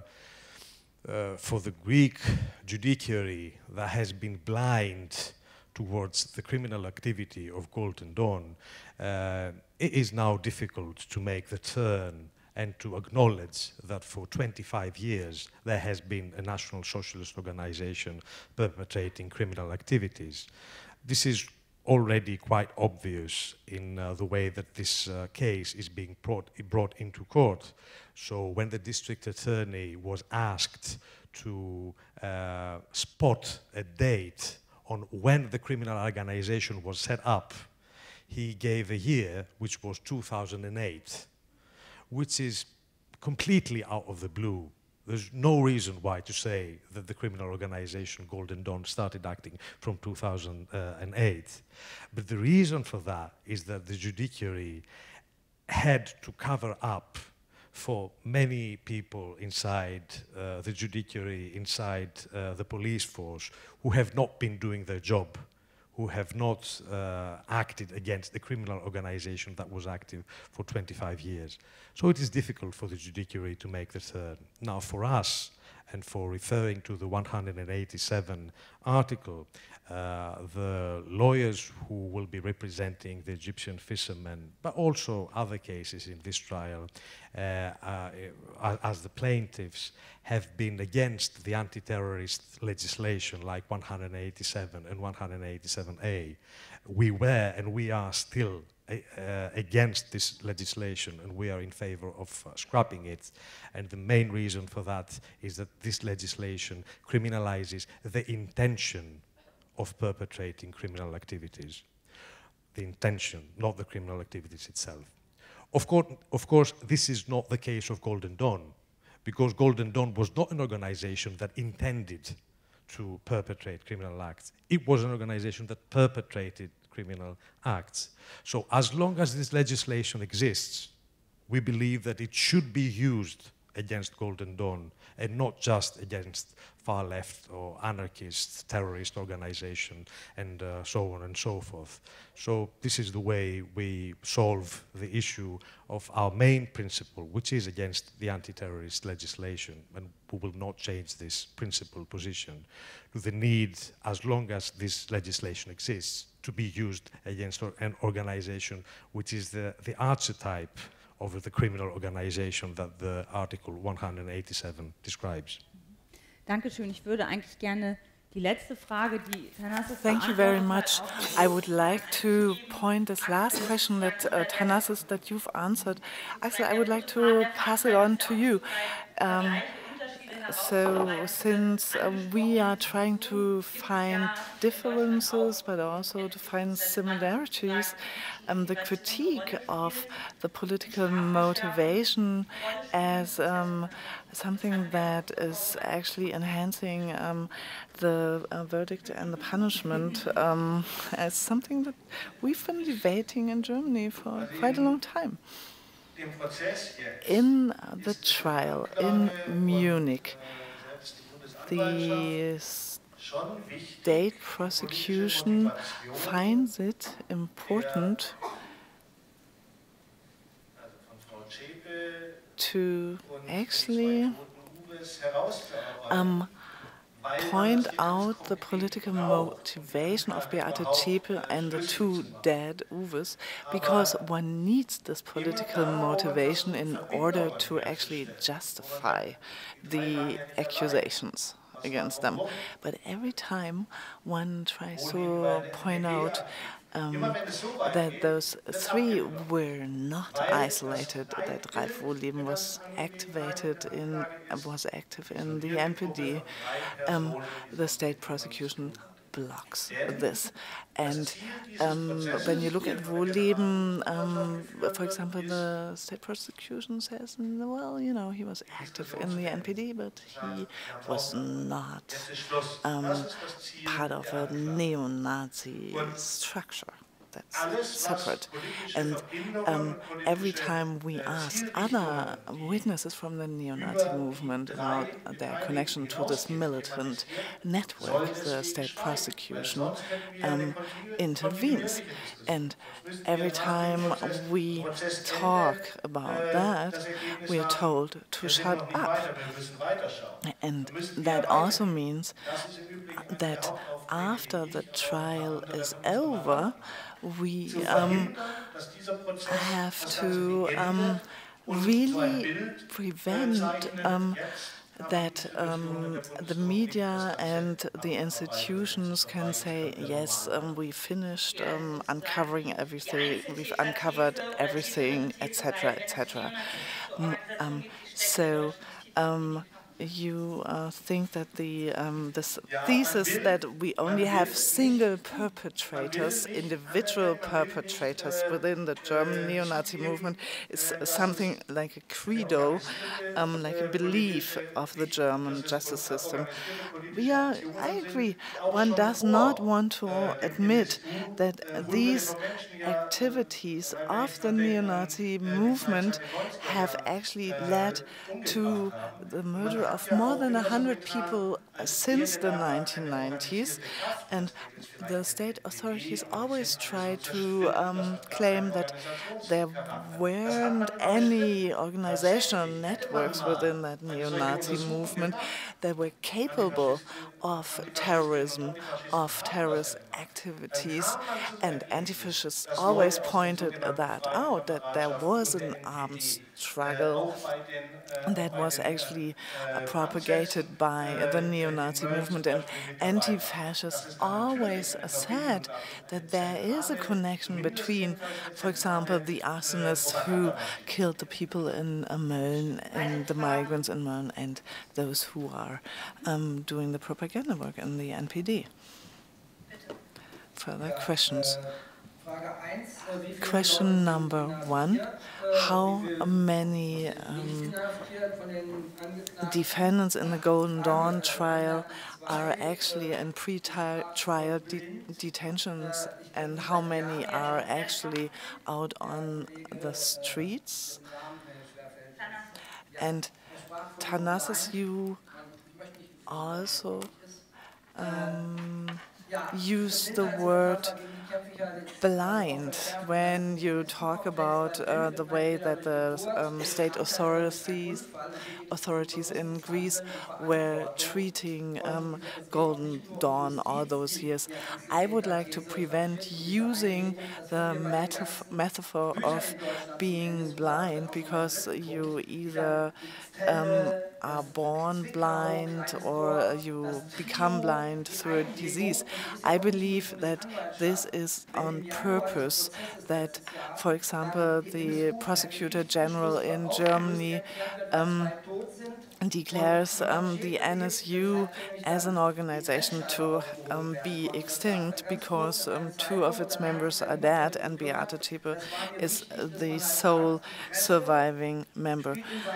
Uh, for the Greek judiciary that has been blind towards the criminal activity of Golden Dawn, uh, it is now difficult to make the turn and to acknowledge that for twenty-five years there has been a National Socialist organization perpetrating criminal activities. This is already quite obvious in uh, the way that this uh, case is being brought, brought into court. So when the district attorney was asked to uh, spot a date on when the criminal organization was set up, he gave a year, which was two thousand eight, which is completely out of the blue. There's no reason why to say that the criminal organization Golden Dawn started acting from two thousand eight. But the reason for that is that the judiciary had to cover up for many people inside uh, the judiciary, inside uh, the police force, who have not been doing their job, who have not uh, acted against the criminal organization that was active for twenty-five years. So it is difficult for the judiciary to make the turn. Now, for us, and for referring to the one hundred eighty-seven article. Uh, the lawyers who will be representing the Egyptian fishermen, but also other cases in this trial, uh, uh, as the plaintiffs, have been against the anti-terrorist legislation like one hundred eighty-seven and one hundred eighty-seven A. We were and we are still uh, against this legislation, and we are in favor of uh, scrapping it. And the main reason for that is that this legislation criminalizes the intention of perpetrating criminal activities. The intention, not the criminal activities itself. Of course, of course, this is not the case of Golden Dawn, because Golden Dawn was not an organization that intended to perpetrate criminal acts. It was an organization that perpetrated criminal acts. So as long as this legislation exists, we believe that it should be used against Golden Dawn and not just against far left or anarchist terrorist organization and uh, so on and so forth. So this is the way we solve the issue of our main principle, which is against the anti-terrorist legislation, and we will not change this principal position to the need, as long as this legislation exists, to be used against an organization which is the, the archetype of the criminal organization that the Article one hundred eighty-seven describes. Dankeschön. Ich würde eigentlich gerne die letzte Frage, die Thanasis Thank you very much. I would like to point this last question that uh, Thanasis, that you've answered. Actually, I would like to pass it on to you. Um, So, since uh, we are trying to find differences, but also to find similarities, um, the critique of the political motivation as um, something that is actually enhancing um, the uh, verdict and the punishment um, as something that we've been debating in Germany for quite a long time. In the trial in Munich, the state prosecution finds it important to actually um, point out the political motivation of Beate Zschäpe and the two dead Uwes, because one needs this political motivation in order to actually justify the accusations against them. But every time one tries to point out Um, that those three were not isolated, that Ralf Wohlleben was activated in, was active in the N P D, um, the state prosecution blocks this. And um, when you look at Wohlleben, um, for example, the state prosecution says, well, you know, he was active in the N P D, but he was not um, part of a neo-Nazi structure. That's separate. And um, every time we ask other witnesses from the neo-Nazi movement about their connection to this militant network, the state prosecution um, intervenes. And every time we talk about that, we are told to shut up. And that also means that after the trial is over, we um, have to um, really prevent um, that um, the media and the institutions can say, yes, um, we finished um, uncovering everything, we've uncovered everything, et cetera, et cetera. Um, so. Um, You uh, think that the um, this thesis that we only have single perpetrators, individual perpetrators within the German neo-Nazi movement is something like a credo, um, like a belief of the German justice system. Yeah, I agree. One does not want to admit that these activities of the neo-Nazi movement have actually led to the murder of more than one hundred people since the nineteen nineties, and the state authorities always try to um, claim that there weren't any organizational networks within that neo-Nazi movement that were capable of terrorism, of terrorist activities, and anti-fascists always pointed that out, that there was an armed struggle that was actually uh, propagated by the neo-Nazi movement, and anti-fascists always said that there is a connection between, for example, the arsonists who killed the people in uh, Mölln and the migrants in Mölln, and those who are um, doing the propaganda work in the N P D. Further questions? Question number one, how many um, defendants in the Golden Dawn trial are actually in pre-trial de detentions, and how many are actually out on the streets? And Thanasis, you also um, use the word blind when you talk about uh, the way that the um, state authorities authorities in Greece were treating um, Golden Dawn all those years. I would like to prevent using the metaf metaphor of being blind, because you either um, are born blind or you become blind through a disease. I believe that this is on purpose, that, for example, the Prosecutor General in Germany um, declares um, the N S U as an organization to um, be extinct because um, two of its members are dead, and Beate Zschäpe is the sole surviving member.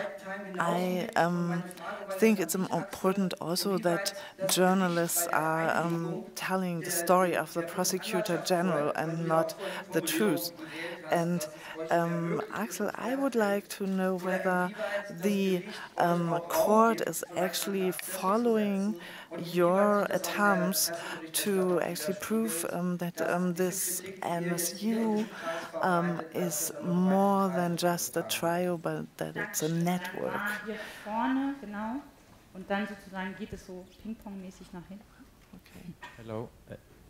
I um, think it's important also that journalists are um, telling the story of the Prosecutor General and not the truth. And um, Axel, I would like to know whether the um, court is actually following your attempts to actually prove um, that um, this N S U um, is more than just a trial, but that it's a network. Hier vorne, genau. Und dann sozusagen geht es so ping-pong-mäßig nach hinten. Okay. Hello. Uh,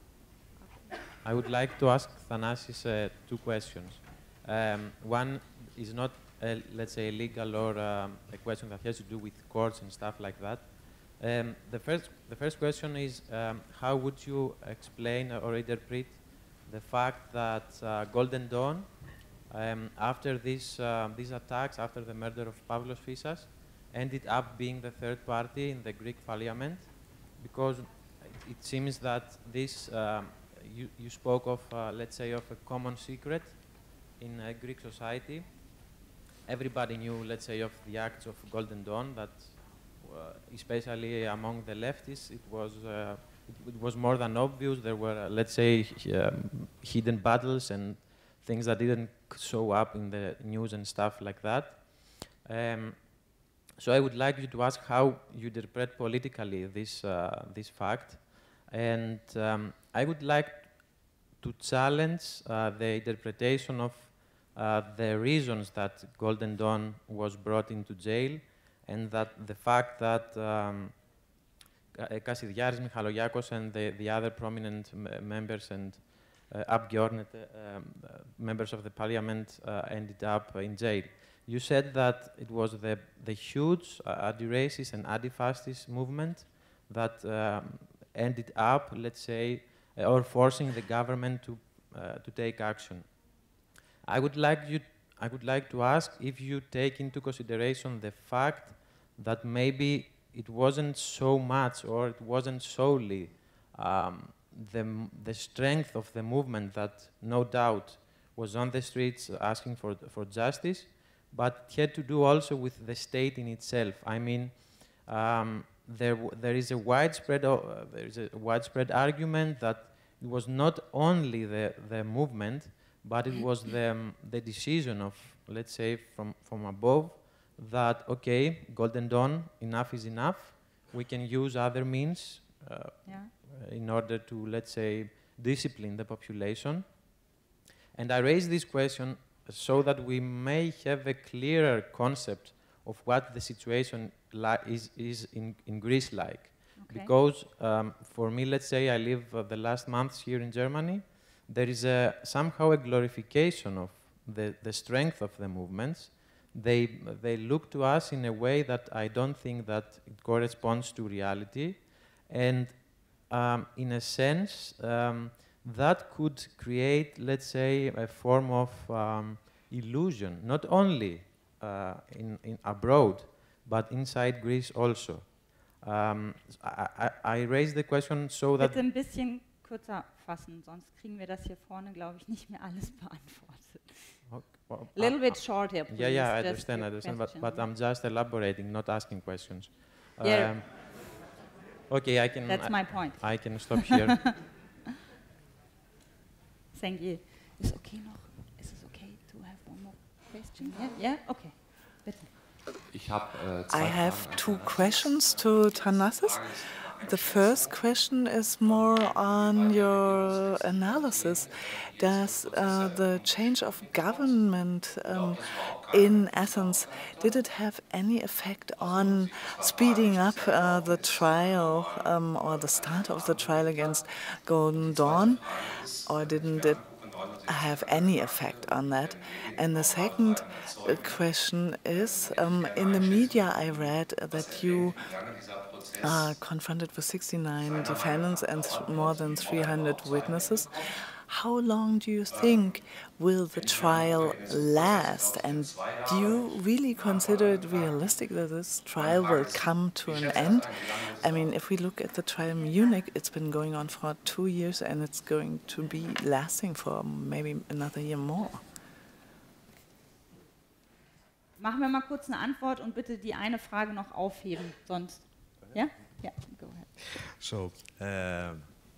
I would like to ask Thanasis uh, two questions. Um, one is not, a, let's say, a legal or um, a question that has to do with courts and stuff like that. Um, the first, the first question is, um, how would you explain or interpret the fact that uh, Golden Dawn, um, after this, uh, these attacks, after the murder of Pavlos Fyssas, ended up being the third party in the Greek parliament? Because it, it seems that this, um, you, you spoke of, uh, let's say, of a common secret in uh, Greek society. Everybody knew, let's say, of the acts of Golden Dawn, that uh, especially among the leftists, it was, uh, it, it was more than obvious. There were, uh, let's say, um, hidden battles and things that didn't show up in the news and stuff like that. Um, so I would like you to ask how you interpret politically this, uh, this fact. And um, I would like to challenge uh, the interpretation of uh, the reasons that Golden Dawn was brought into jail, and that the fact that um, Kassidiaris, Michalogiakos, and the, the other prominent m members and uh, Abgeordnete, um, uh, members of the parliament uh, ended up in jail. You said that it was the, the huge uh, anti-racist and anti-fascist movement that um, ended up, let's say, uh, or forcing the government to, uh, to take action. I would like you, I would like to ask if you take into consideration the fact that maybe it wasn't so much, or it wasn't solely um, the, the strength of the movement that no doubt was on the streets asking for, for justice, but it had to do also with the state in itself. I mean, um, there, there is a widespread, uh, there is a widespread argument that it was not only the, the movement, but it was the, um, the decision of, let's say, from, from above, that, okay, Golden Dawn, enough is enough. We can use other means uh, yeah. in order to, let's say, discipline the population. And I raise this question so that we may have a clearer concept of what the situation is, is in, in Greece like. Okay. Because um, for me, let's say I live uh, the last months here in Germany, there is a, somehow a glorification of the, the strength of the movements. They, they look to us in a way that I don't think that it corresponds to reality. And um, in a sense, um, that could create, let's say, a form of um, illusion, not only uh, in, in abroad, but inside Greece also. Um, I, I, I raise the question so that... Bitte ein bisschen kürzer fassen, sonst kriegen wir das hier vorne, glaube ich, nicht mehr alles beantwortet. Okay, well, a little uh, bit shorter, please. Yeah, yeah, I understand, I understand, but, but I'm just elaborating, not asking questions. Yeah. Um, okay, I can... That's I, my point. I can stop here. Thank you. Is it okay noch? Is it okay to have one more question? Yeah, yeah? Okay. Bitte. I have two questions to Thanasis. The first question is more on your analysis. Does uh, the change of government um, in Athens, did it have any effect on speeding up uh, the trial um, or the start of the trial against Golden Dawn, or didn't it have any effect on that? And the second uh, question is, um, in the media I read that you are confronted with sixty-nine defendants and th more than three hundred witnesses. How long do you think will the trial last? And do you really consider it realistic that this trial will come to an end? I mean, if we look at the trial in Munich, it's been going on for two years and it's going to be lasting for maybe another year more. Machen wir mal kurz eine Antwort und bitte die eine Frage noch aufheben, sonst. Yeah? Yeah, go ahead. So, uh,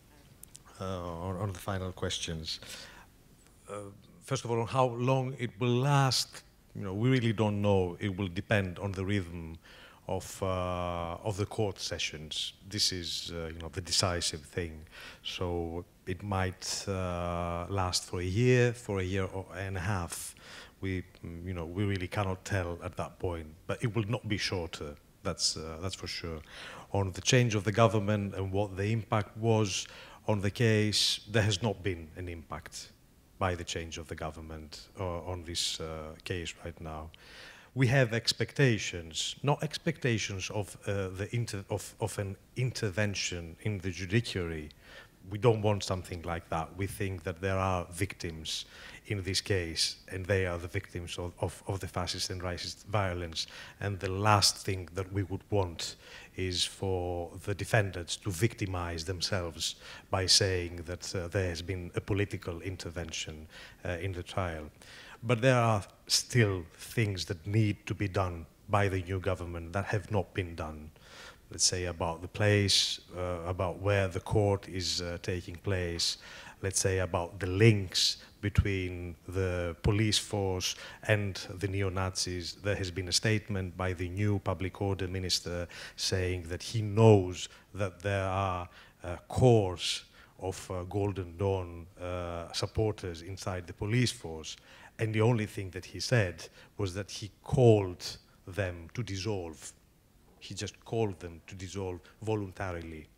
uh, on, on the final questions. Uh, first of all, on how long it will last, you know, we really don't know. It will depend on the rhythm of, uh, of the court sessions. This is, uh, you know, the decisive thing. So it might uh, last for a year, for a year and a half. We, you know, we really cannot tell at that point, but it will not be shorter. That's, uh, that's for sure. On the change of the government and what the impact was on the case, there has not been an impact by the change of the government uh, on this uh, case right now. We have expectations, not expectations of, uh, the inter of, of an intervention in the judiciary. We don't want something like that. We think that there are victims in this case, and they are the victims of, of, of the fascist and racist violence. And the last thing that we would want is for the defendants to victimize themselves by saying that uh, there has been a political intervention uh, in the trial. But there are still things that need to be done by the new government that have not been done. Let's say about the place, uh, about where the court is uh, taking place, let's say about the links between the police force and the neo-Nazis. There has been a statement by the new public order minister saying that he knows that there are uh, cores of uh, Golden Dawn uh, supporters inside the police force, and the only thing that he said was that he called them to dissolve. He just called them to dissolve voluntarily.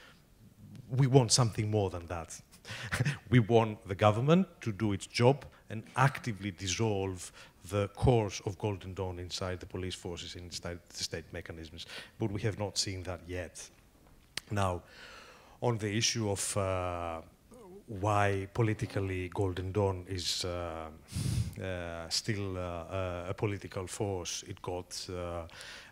We want something more than that. We want the government to do its job and actively dissolve the cores of Golden Dawn inside the police forces, inside the state mechanisms. But we have not seen that yet. Now, on the issue of uh, why politically Golden Dawn is uh, uh, still uh, a political force, it got uh,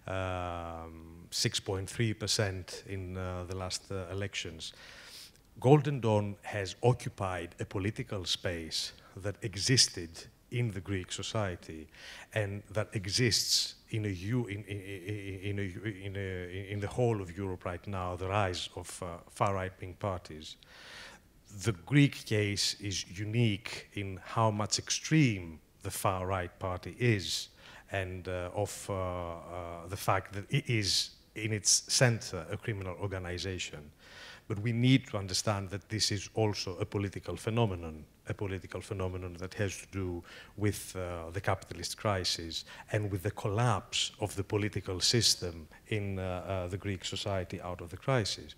um, six point three percent in uh, the last uh, elections. Golden Dawn has occupied a political space that existed in the Greek society and that exists in, a, in, in, in, a, in, a, in the whole of Europe right now, the rise of uh, far right-wing parties. The Greek case is unique in how much extreme the far right party is and uh, of uh, uh, the fact that it is in its center a criminal organization. But we need to understand that this is also a political phenomenon, a political phenomenon that has to do with uh, the capitalist crisis and with the collapse of the political system in uh, uh, the Greek society out of the crisis.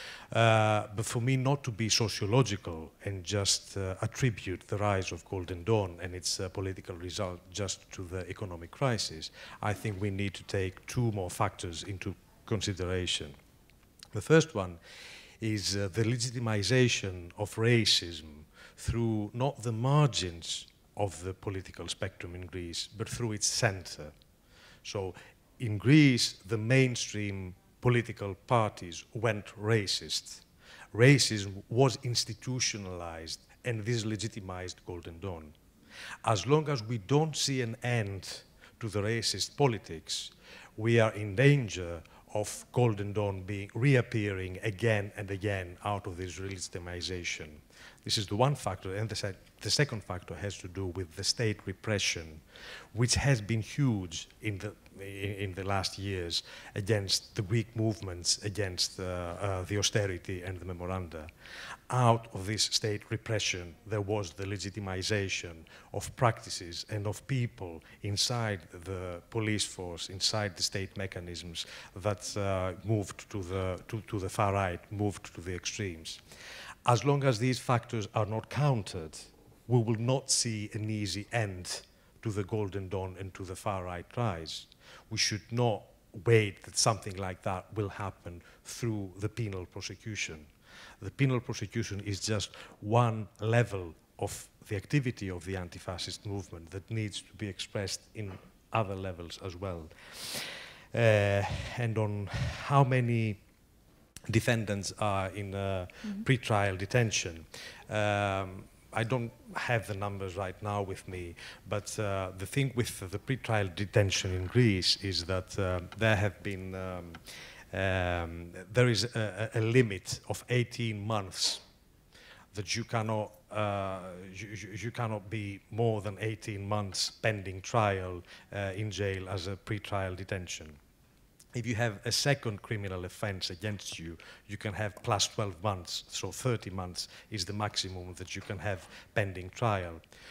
Uh, but for me, not to be sociological and just uh, attribute the rise of Golden Dawn and its uh, political result just to the economic crisis, I think we need to take two more factors into consideration. The first one is uh, the legitimization of racism through not the margins of the political spectrum in Greece, but through its center. So in Greece, the mainstream political parties went racist. Racism was institutionalized, and this legitimized Golden Dawn. As long as we don't see an end to the racist politics, we are in danger of Golden Dawn being reappearing again and again out of this legitimization. This is the one factor, and the, se the second factor has to do with the state repression, which has been huge in the in the last years against the Greek movements, against uh, uh, the austerity and the memoranda. Out of this state repression, there was the legitimization of practices and of people inside the police force, inside the state mechanisms that uh, moved to the, to, to the far right, moved to the extremes. As long as these factors are not countered, we will not see an easy end to the Golden Dawn and to the far right rise. We should not wait that something like that will happen through the penal prosecution. The penal prosecution is just one level of the activity of the anti-fascist movement that needs to be expressed in other levels as well. Uh, and on how many defendants are in uh, mm-hmm. pre-trial detention, um, I don't have the numbers right now with me, but uh, the thing with the pre-trial detention in Greece is that uh, there have been, um, um, there is a, a limit of eighteen months that you cannot, uh, you, you cannot be more than eighteen months pending trial uh, in jail as a pre-trial detention. If you have a second criminal offense against you, you can have plus twelve months, so thirty months is the maximum that you can have pending trial.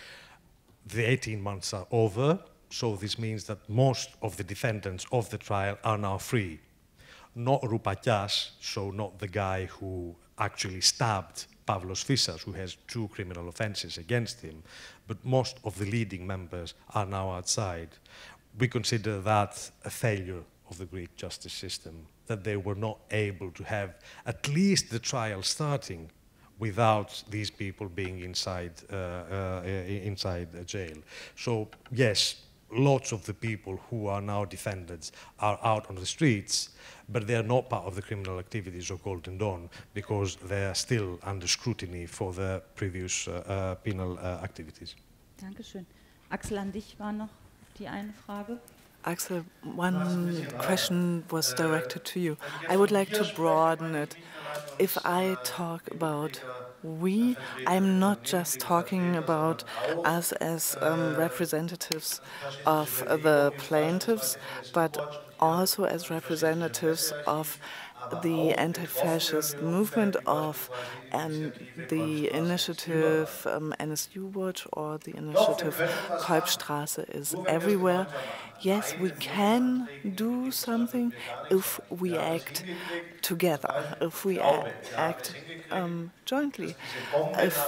The eighteen months are over, so this means that most of the defendants of the trial are now free. Not Roupakias, so not the guy who actually stabbed Pavlos Fissas, who has two criminal offenses against him, but most of the leading members are now outside. We consider that a failure of the Greek justice system, that they were not able to have at least the trial starting without these people being inside, uh, uh, inside a jail. So yes, lots of the people who are now defendants are out on the streets, but they are not part of the criminal activities of Golden Dawn because they are still under scrutiny for their previous uh, uh, penal uh, activities. Dankeschön. Axel, an dich war noch die eine Frage. Axel, one question was directed to you. I would like to broaden it. If I talk about we, I'm not just talking about us as um, representatives of the plaintiffs, but also as representatives of the anti-fascist movement of um, the initiative um, N S U Watch or the initiative Kolbstrasse is everywhere. Yes, we can do something if we act together, if we act um, jointly. If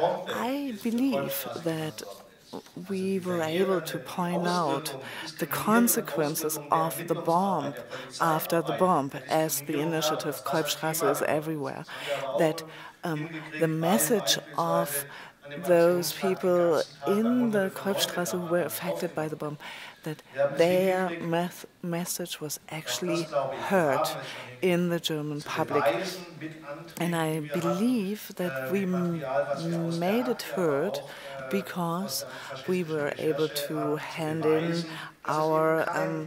I believe that we were able to point out the consequences of the bomb after the bomb, as the initiative Kolbstrasse is everywhere, that um, the message of those people in the Kolbstrasse who were affected by the bomb, that their meth message was actually heard in the German public. And I believe that we m made it heard because we were able to hand in our, um,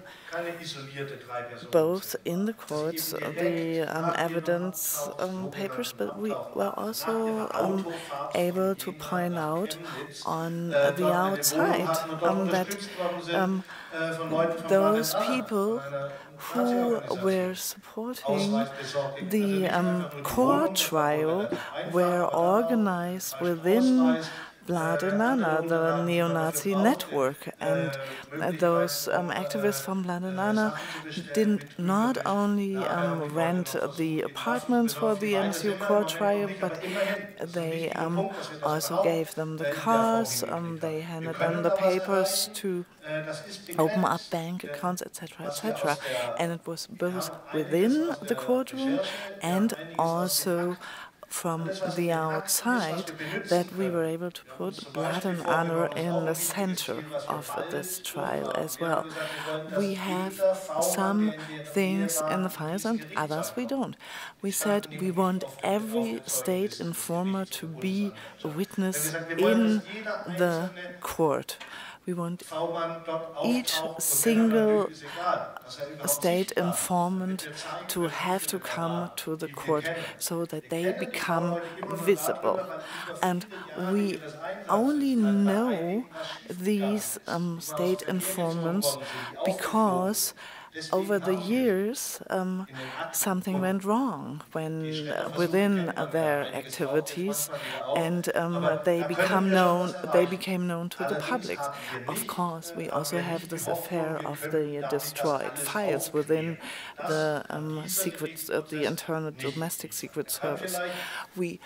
both in the courts, the um, evidence um, papers, but we were also um, able to point out on the outside um, that um, those people who were supporting the um, court trial were organized within Mlade Nana, the neo-Nazi network, and uh, those um, activists from Mlade Nana didn't not only um, rent the apartments for the N S U court trial, but they um, also gave them the cars, um, they handed them the papers to open up bank accounts, et cetera, et cetera. And it was both within the courtroom and also from the outside that we were able to put Mlade Nana in the center of this trial as well. We have some things in the files and others we don't. We said we want every state informer to be a witness in the court. We want each single state informant to have to come to the court so that they become visible. And we only know these um, state informants because over the years, um, something went wrong when uh, within uh, their activities, and um, they become known. They became known to the public. Of course, we also have this affair of the uh, destroyed files within the um, secret, uh, the internal domestic secret service. We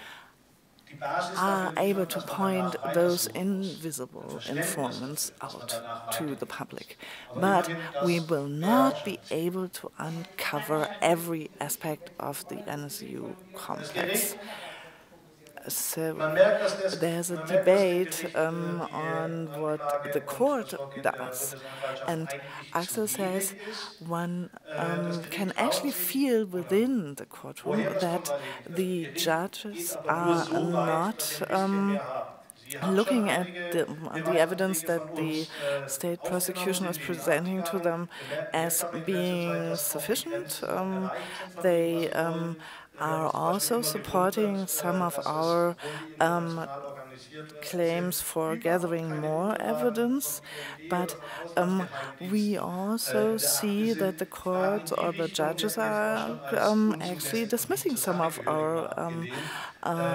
are able to point those invisible informants out to the public. But we will not be able to uncover every aspect of the N S U complex. So there's a debate um, on what the court does. And Axel says one um, can actually feel within the courtroom that the judges are not um, looking at the, the evidence that the state prosecution is presenting to them as being sufficient. Um, they um, are also supporting some of our um, claims for gathering more evidence, but um, we also see that the court or the judges are um, actually dismissing some of our um, uh,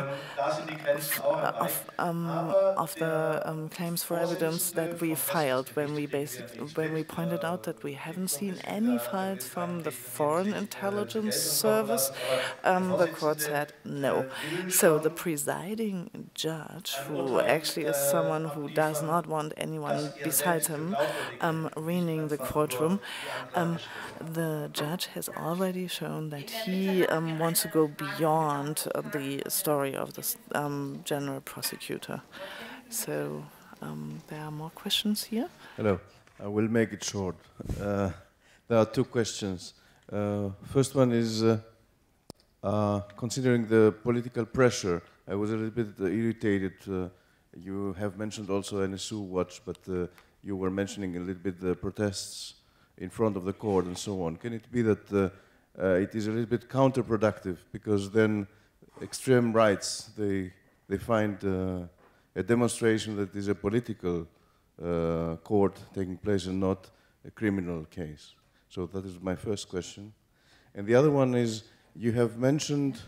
of, um, of the um, claims for evidence that we filed when we basically when we pointed out that we haven't seen any files from the Foreign Intelligence Service. Um, the court said no. So the presiding judge, who actually is someone who does not want anyone besides him um, reading the courtroom, um, the judge has already shown that he um, wants to go beyond uh, the story of the um, general prosecutor. So um, there are more questions here. Hello. I will make it short. Uh, there are two questions. Uh, first one is, uh, uh, considering the political pressure, I was a little bit uh, irritated. Uh, you have mentioned also N S U Watch, but uh, you were mentioning a little bit the protests in front of the court and so on. Can it be that uh, uh, it is a little bit counterproductive, because then extreme rights, they, they find uh, a demonstration that is a political uh, court taking place and not a criminal case? So that is my first question. And the other one is, you have mentioned...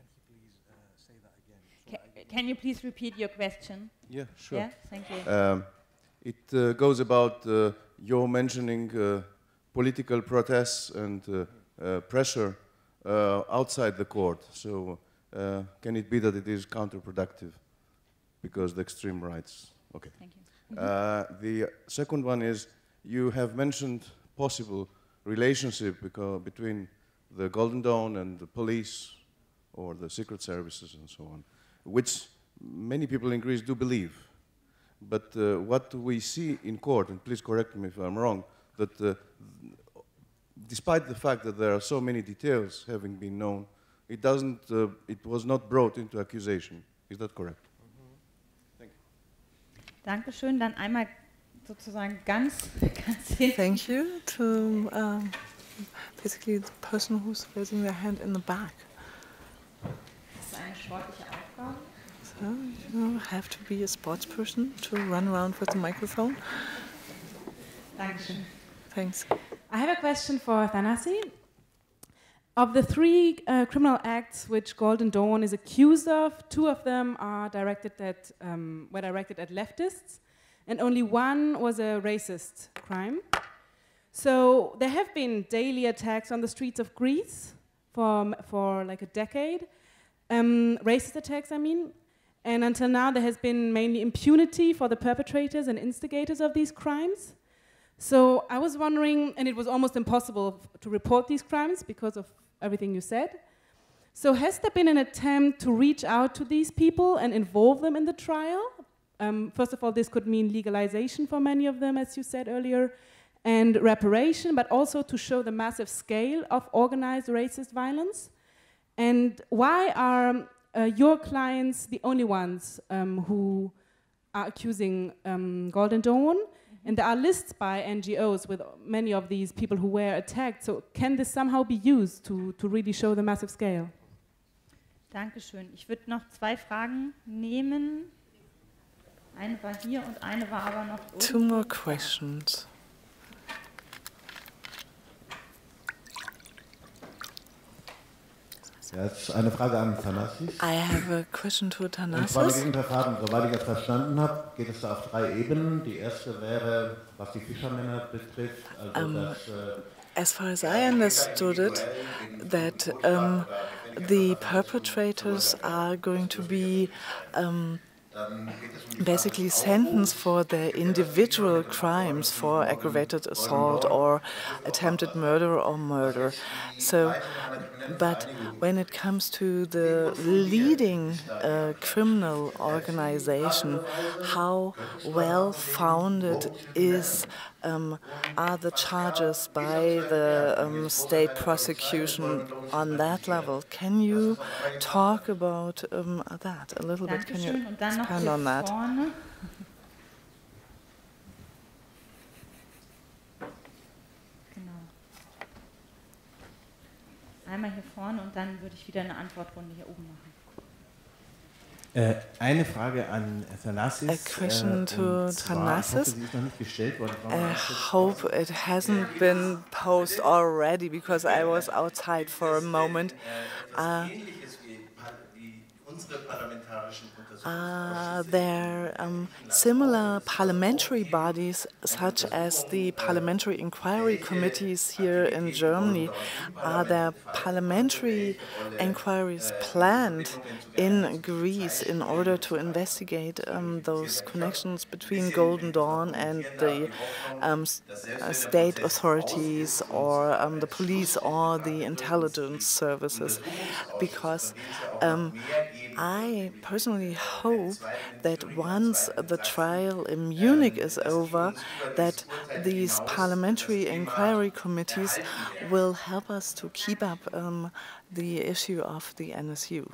Can, can you please repeat your question? Yeah, sure. Yeah, thank you. Um, it uh, goes about uh, your mentioning uh, political protests and uh, uh, pressure uh, outside the court. So uh, can it be that it is counterproductive because the extreme rights? Okay. Thank you. Uh, the second one is, you have mentioned possible relationship between the Golden Dawn and the police or the secret services and so on, which many people in Greece do believe. But uh, what we see in court, and please correct me if I'm wrong, that uh, despite the fact that there are so many details having been known, it doesn't, uh, it was not brought into accusation. Is that correct? Dankeschön. Dann einmal sozusagen ganz, ganz hinten. Thank you to um, basically the person who's raising their hand in the back. Das ist eine sportliche Aufgabe. So you have to be a sportsperson to run around with the microphone. Dankeschön. Thanks. I have a question for Thanasi. Of the three uh, criminal acts which Golden Dawn is accused of, two of them are directed at, um, were directed at leftists, and only one was a racist crime. So there have been daily attacks on the streets of Greece for, for like a decade, um, racist attacks, I mean, and until now there has been mainly impunity for the perpetrators and instigators of these crimes. So I was wondering, and it was almost impossible to report these crimes because of everything you said. So has there been an attempt to reach out to these people and involve them in the trial? Um, first of all, this could mean legalization for many of them, as you said earlier, and reparation, but also to show the massive scale of organized racist violence. And why are uh, your clients the only ones um, who are accusing um, Golden Dawn? And there are lists by N G Os with many of these people who were attacked. So can this somehow be used to, to really show the massive scale? Dankeschön. Ich würde noch zwei Fragen nehmen. Eine war hier und eine war aber noch oben. Two more questions. Ja, jetzt eine Frage an Thanasis. I have a question to Thanasis. Und zwar mit diesem Verfahren, soweit ich das verstanden habe, geht es da auf drei Ebenen. Die erste wäre, was die Fischermänner betrifft, also um, dass, äh, as far as I understood it, that um, the perpetrators are going to be um, basically sentenced for their individual crimes, for aggravated assault or attempted murder or murder. So, but when it comes to the leading uh, criminal organization, how well founded is um, are the charges by the um, state prosecution on that level? Can you talk about um, that a little bit? Can you expand on that? Vorne. Genau. Einmal hier vorne und dann würde ich wieder eine Antwortrunde hier oben machen. Äh, eine Frage an Thanasis. A question äh, to zwar, ich hoffe, Thanasis. sie ist noch nicht gestellt worden. I hope it hasn't been posed already because I was outside for a moment. Uh, Are there um, similar parliamentary bodies, such as the parliamentary inquiry committees here in Germany? Are there parliamentary inquiries planned in Greece in order to investigate um, those connections between Golden Dawn and the um, uh, state authorities or um, the police or the intelligence services? Because um, I personally hope that once the trial in Munich is over, that these parliamentary inquiry committees will help us to keep up um, the issue of the N S U.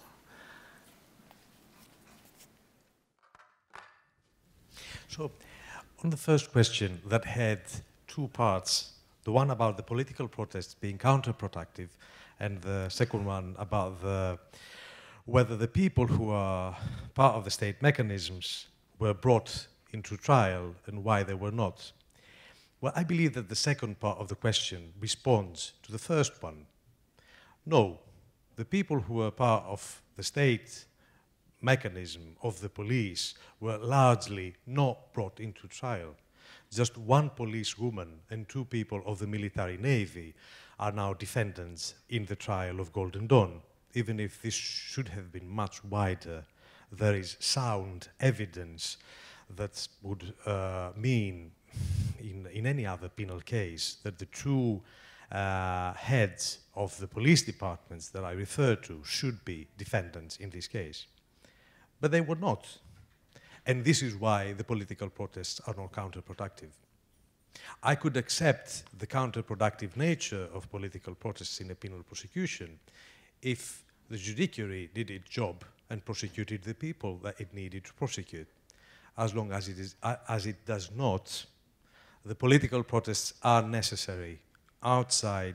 So, on the first question that had two parts, the one about the political protests being counterproductive, and the second one about the whether the people who are part of the state mechanisms were brought into trial and why they were not. Well, I believe that the second part of the question responds to the first one. No, the people who were part of the state mechanism of the police were largely not brought into trial. Just one policewoman and two people of the military navy are now defendants in the trial of Golden Dawn. Even if this should have been much wider, there is sound evidence that would uh, mean, in, in any other penal case, that the two uh, heads of the police departments that I refer to should be defendants in this case. But they were not. And this is why the political protests are not counterproductive. I could accept the counterproductive nature of political protests in a penal prosecution if the judiciary did its job and prosecuted the people that it needed to prosecute. as long as it, is, uh, as it does not, the political protests are necessary outside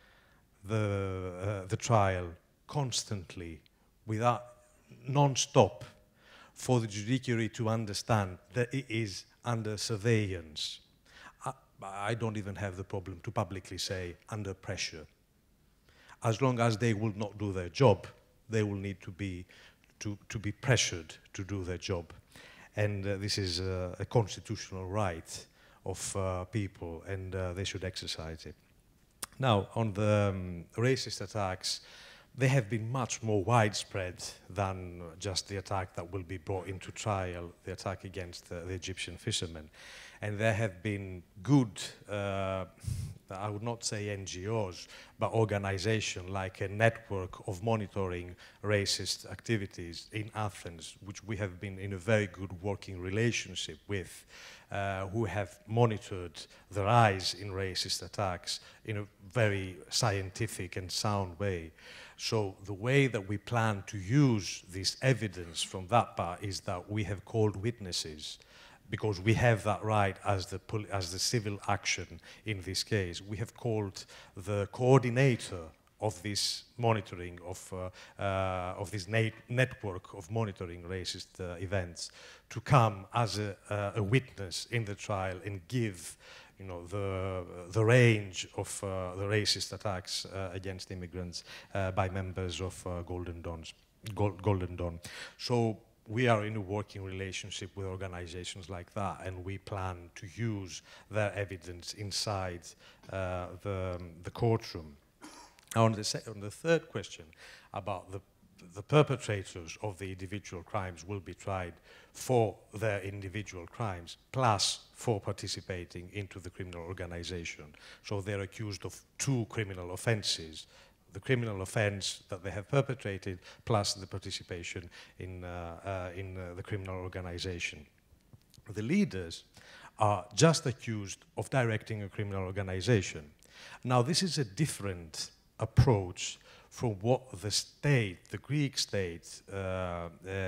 the, uh, the trial constantly, without non-stop, for the judiciary to understand that it is under surveillance. I, I don't even have the problem to publicly say under pressure. As long as they will not do their job, they will need to be, to, to be pressured to do their job. And uh, this is uh, a constitutional right of uh, people, and uh, they should exercise it. Now, on the um, racist attacks, they have been much more widespread than just the attack that will be brought into trial, the attack against uh, the Egyptian fishermen. And there have been good, uh, I would not say N G Os, but organizations like a network of monitoring racist activities in Athens, which we have been in a very good working relationship with, uh, who have monitored the rise in racist attacks in a very scientific and sound way. So the way that we plan to use this evidence from that part is that we have called witnesses, because we have that right as the, as the civil action in this case. We have called the coordinator of this monitoring, of, uh, uh, of this network of monitoring racist uh, events, to come as a, uh, a witness in the trial and give, you know, the, the range of uh, the racist attacks uh, against immigrants uh, by members of uh, Golden Dawns, Gold, Golden Dawn. So we are in a working relationship with organizations like that, and we plan to use their evidence inside uh, the, the courtroom. Now, on the, on the third question about the, the perpetrators of the individual crimes will be tried for their individual crimes, plus for participating into the criminal organization. So they're accused of two criminal offenses: the criminal offense that they have perpetrated, plus the participation in, uh, uh, in uh, the criminal organization. The leaders are just accused of directing a criminal organization. Now, this is a different approach from what the state, the Greek state, uh, uh,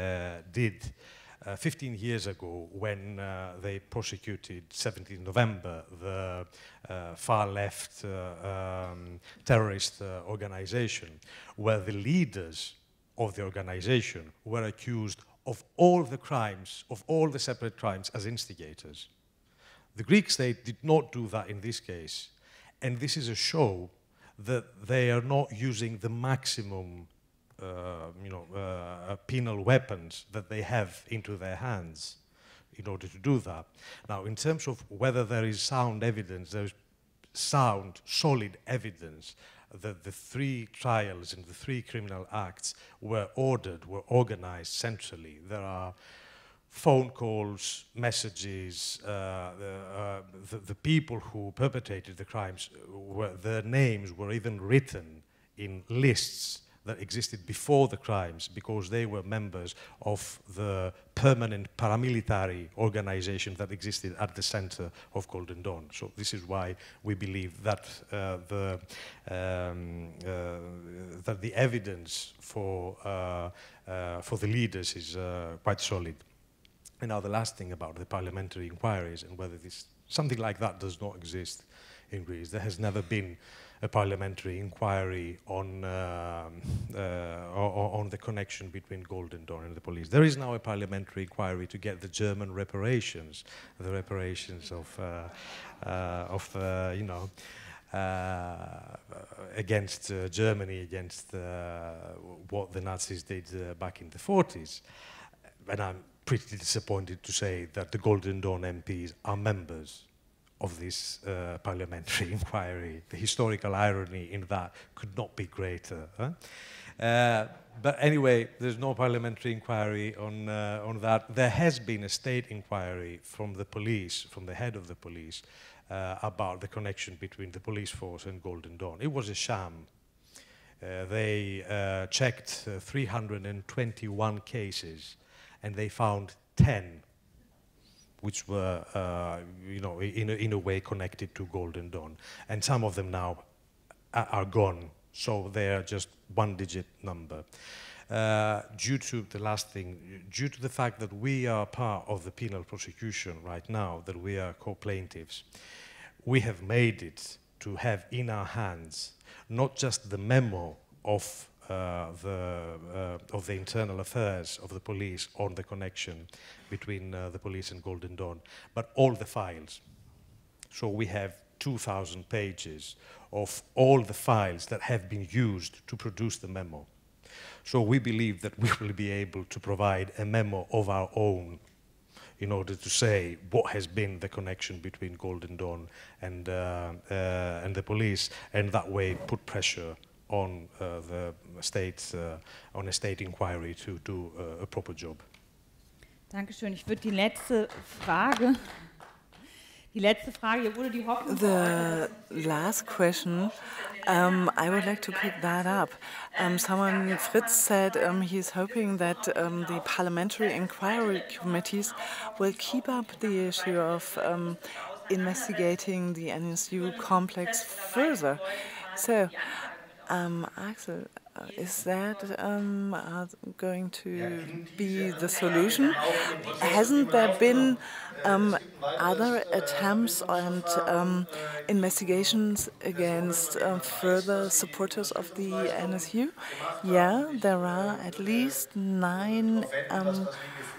did Uh, fifteen years ago, when uh, they prosecuted seventeenth of November, the uh, far-left uh, um, terrorist uh, organization, where the leaders of the organization were accused of all the crimes, of all the separate crimes, as instigators. The Greek state did not do that in this case, and this is a show that they are not using the maximum Uh, you know, uh, penal weapons that they have into their hands in order to do that. Now, in terms of whether there is sound evidence, there is sound, solid evidence that the three trials and the three criminal acts were ordered, were organized centrally. There are phone calls, messages, uh, the, uh, the, the people who perpetrated the crimes, were, their names were even written in lists that existed before the crimes, because they were members of the permanent paramilitary organization that existed at the center of Golden Dawn. So this is why we believe that uh, the um, uh, that the evidence for uh, uh, for the leaders is uh, quite solid. And now the last thing about the parliamentary inquiries and whether this something like that does not exist in Greece. There has never been a parliamentary inquiry on, uh, uh, on the connection between Golden Dawn and the police. There is now a parliamentary inquiry to get the German reparations, the reparations of, uh, uh, of uh, you know, uh, against uh, Germany, against uh, what the Nazis did uh, back in the forties. And I'm pretty disappointed to say that the Golden Dawn M Ps are members of this uh, parliamentary inquiry. The historical irony in that could not be greater. Huh? Uh, but anyway, there's no parliamentary inquiry on, uh, on that. There has been a state inquiry from the police, from the head of the police, uh, about the connection between the police force and Golden Dawn. It was a sham. Uh, they uh, checked uh, three hundred twenty-one cases, and they found ten which were, uh, you know, in a, in a way connected to Golden Dawn. And some of them now are, are gone. So they are just one-digit number. Uh, due to the last thing, due to the fact that we are part of the penal prosecution right now, that we are co-plaintiffs, we have made it to have in our hands not just the memo of uh, the uh, of the internal affairs of the police on the connection between uh, the police and Golden Dawn, but all the files. So we have two thousand pages of all the files that have been used to produce the memo. So we believe that we will be able to provide a memo of our own in order to say what has been the connection between Golden Dawn and, uh, uh, and the police, and that way put pressure on uh, the state, uh, on a state inquiry to do uh, a proper job. Dankeschön. Ich würde die letzte Frage, die letzte Frage, hier wurde die Hoffnung. The last question, um, I would like to pick that up. Um, someone, Fritz, said um, he's hoping that um, the parliamentary inquiry committees will keep up the issue of um, investigating the N S U complex further. So, um, Axel, uh, is that um, uh, going to be the solution? Hasn't there been um, other attempts and um, investigations against um, further supporters of the N S U? Yeah, there are at least nine um,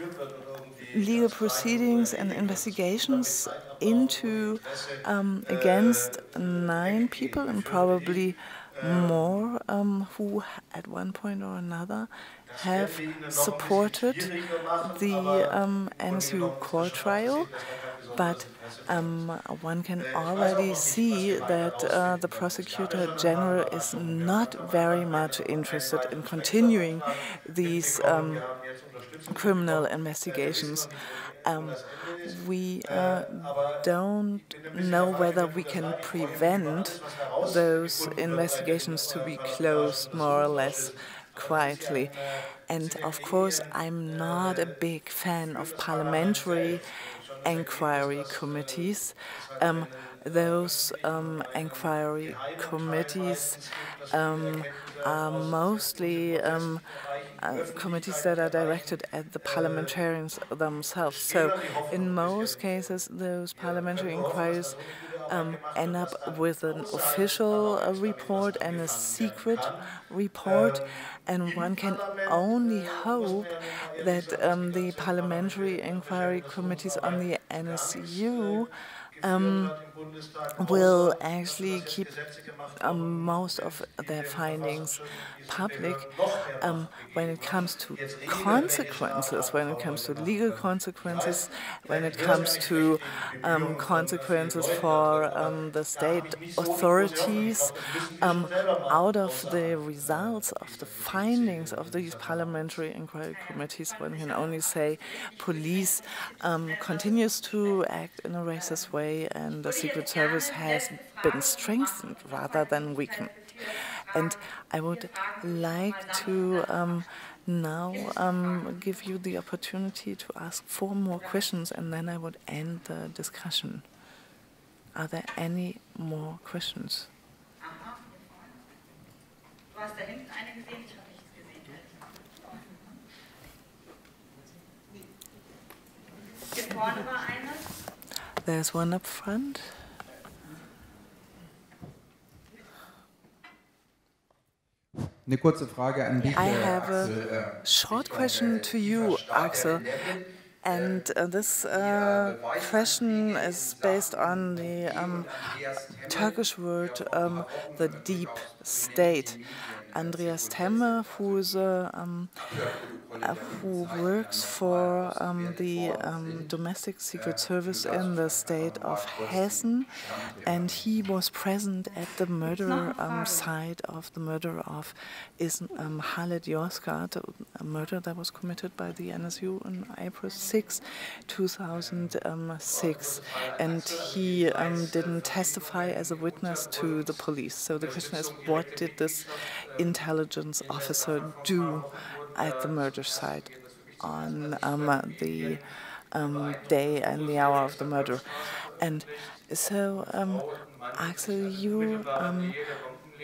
legal proceedings and investigations into um, against nine people, and probably more um, who at one point or another have supported the um, N S U court trial. But um, one can already see that uh, the Prosecutor General is not very much interested in continuing these um, criminal investigations. Um, we uh, don't know whether we can prevent those investigations to be closed more or less quietly. And of course, I'm not a big fan of parliamentary inquiry committees. Um, those um, inquiry committees um, are mostly um, uh, committees that are directed at the parliamentarians themselves. So in most cases, those parliamentary inquiries um, end up with an official uh, report and a secret report, and one can only hope that um, the parliamentary inquiry committees on the N S U Um, will actually keep um, most of their findings public. Um, when it comes to consequences, when it comes to legal consequences, when it comes to um, consequences for um, the state authorities, um, out of the results of the findings of these parliamentary inquiry committees, one can only say police um, continues to act in a racist way, and the Secret Service has been strengthened rather than weakened. And I would like to um, now um, give you the opportunity to ask four more questions, and then I would end the discussion. Are there any more questions? Du hast da hinten eine gesehen, ich habe nichts gesehen. Hier vorne war eine. There's one up front. Eine kurze Frage an dich, I have Axel. a short question to you, Axel. And uh, this uh, question is based on the um, Turkish word, um, the deep state. Andreas Temme, who is a, um, uh, who works for um, the um, domestic secret service in the state of Hessen, and he was present at the murder um, site of the murder of Isn um, Halit Yozgat, a murder that was committed by the N S U on April sixth, two thousand six, and he um, didn't testify as a witness to the police. So the question is, what did this intelligence officer do at the murder site on um, the um, day and the hour of the murder? And so, um, Axel, you um,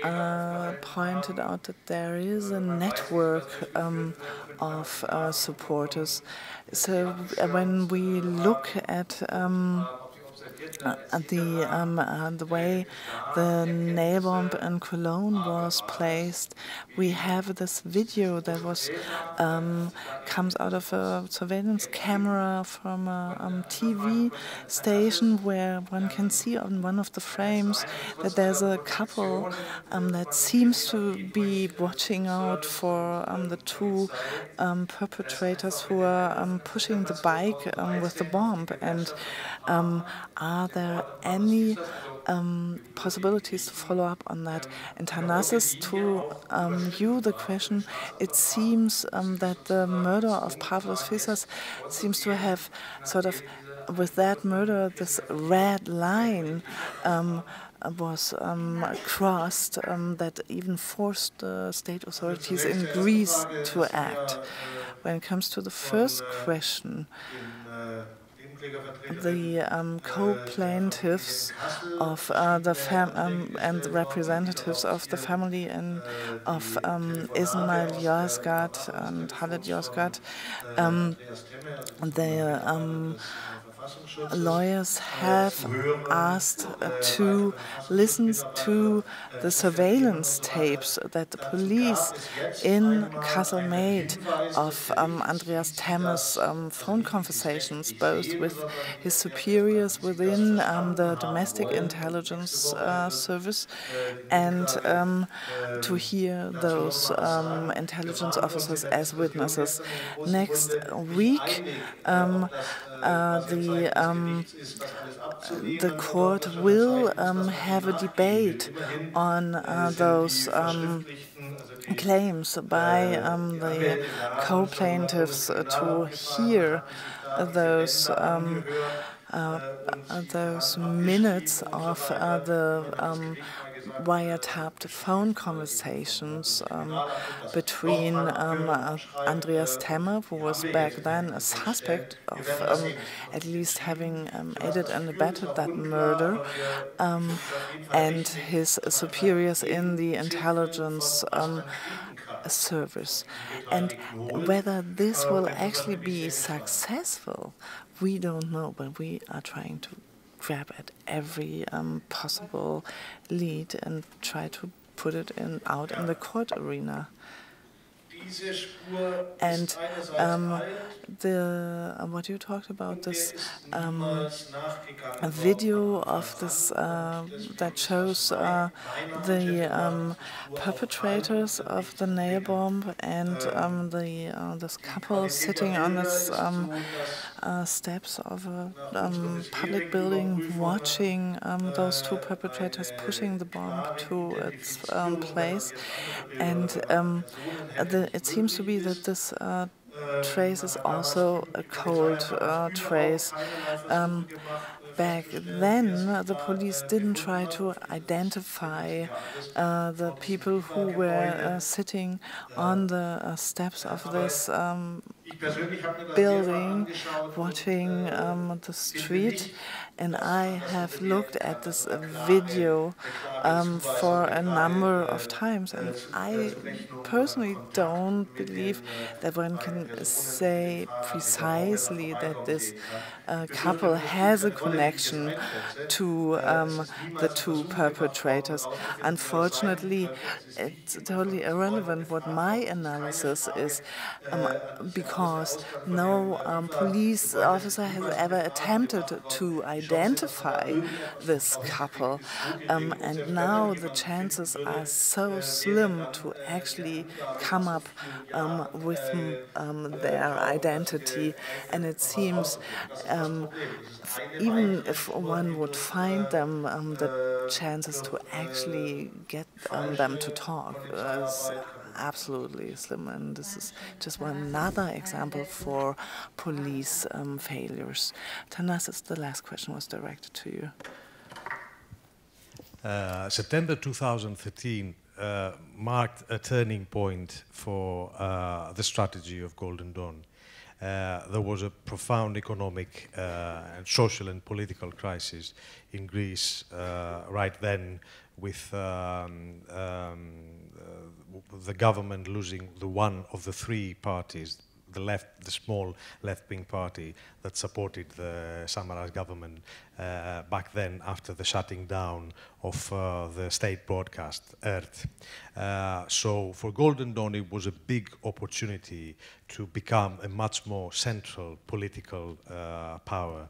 uh, pointed out that there is a network um, of uh, supporters. So uh, when we look at um, Uh, the um, uh, the way the nail bomb in Cologne was placed, we have this video that was um, comes out of a surveillance camera from a um, T V station, where one can see on one of the frames that there's a couple um, that seems to be watching out for um, the two um, perpetrators who are um, pushing the bike um, with the bomb. And um, are there any um, possibilities to follow up on that? And Thanasis, to um, you the question, it seems um, that the murder of Pavlos Fyssas seems to have sort of, with that murder, this red line um, was um, crossed um, that even forced the state authorities in Greece to act. When it comes to the first question, the um, co-plaintiffs of uh, the fam um, and the representatives of the family and of um, Ismail Yozgat and Khaled Yozgat, um, the um, lawyers have asked uh, to listen to the surveillance tapes that the police in Kassel made of um, Andreas Temme's um, phone conversations, both with his superiors within um, the domestic intelligence uh, service, and um, to hear those um, intelligence officers as witnesses. Next week, um, uh, the Um, the court will um, have a debate on uh, those um, claims by um, the co-plaintiffs uh, to hear those um, uh, those minutes of uh, the um, wiretapped phone conversations um, between um, uh, Andreas Temmer, who was back then a suspect of um, at least having um, aided and abetted that murder, um, and his superiors in the intelligence um, service. And whether this will actually be successful, we don't know, but we are trying to grab at every um, possible lead and try to put it in, out in the court arena. And um, the uh, what you talked about, this um, a video of this uh, that shows uh, the um, perpetrators of the nail bomb and um, the uh, this couple sitting on this um, uh, steps of a um, public building, watching um, those two perpetrators pushing the bomb to its um, place, and um, the it seems to be that this uh, trace is also a cold uh, trace. Um, back then, uh, the police didn't try to identify uh, the people who were uh, sitting on the uh, steps of this um, building, watching um, the street. And I have looked at this uh, video um, for a number of times, and I personally don't believe that one can say precisely that this uh, couple has a connection to um, the two perpetrators. Unfortunately, it's totally irrelevant what my analysis is, um, because no um, police officer has ever attempted to identify this couple, um, and now the chances are so slim to actually come up um, with um, their identity, and it seems um, even if one would find them, um, the chances to actually get um, them to talk is absolutely slim, and this is just one another example for police um, failures. Thanasis, the last question was directed to you. Uh, September two thousand thirteen uh, marked a turning point for uh, the strategy of Golden Dawn. uh, there was a profound economic uh, and social and political crisis in Greece uh, right then, with um, um, uh, the government losing the one of the three parties, the left, the small left-wing party that supported the Samaras government uh, back then after the shutting down of uh, the state broadcast, E R T. Uh, so for Golden Dawn, it was a big opportunity to become a much more central political uh, power.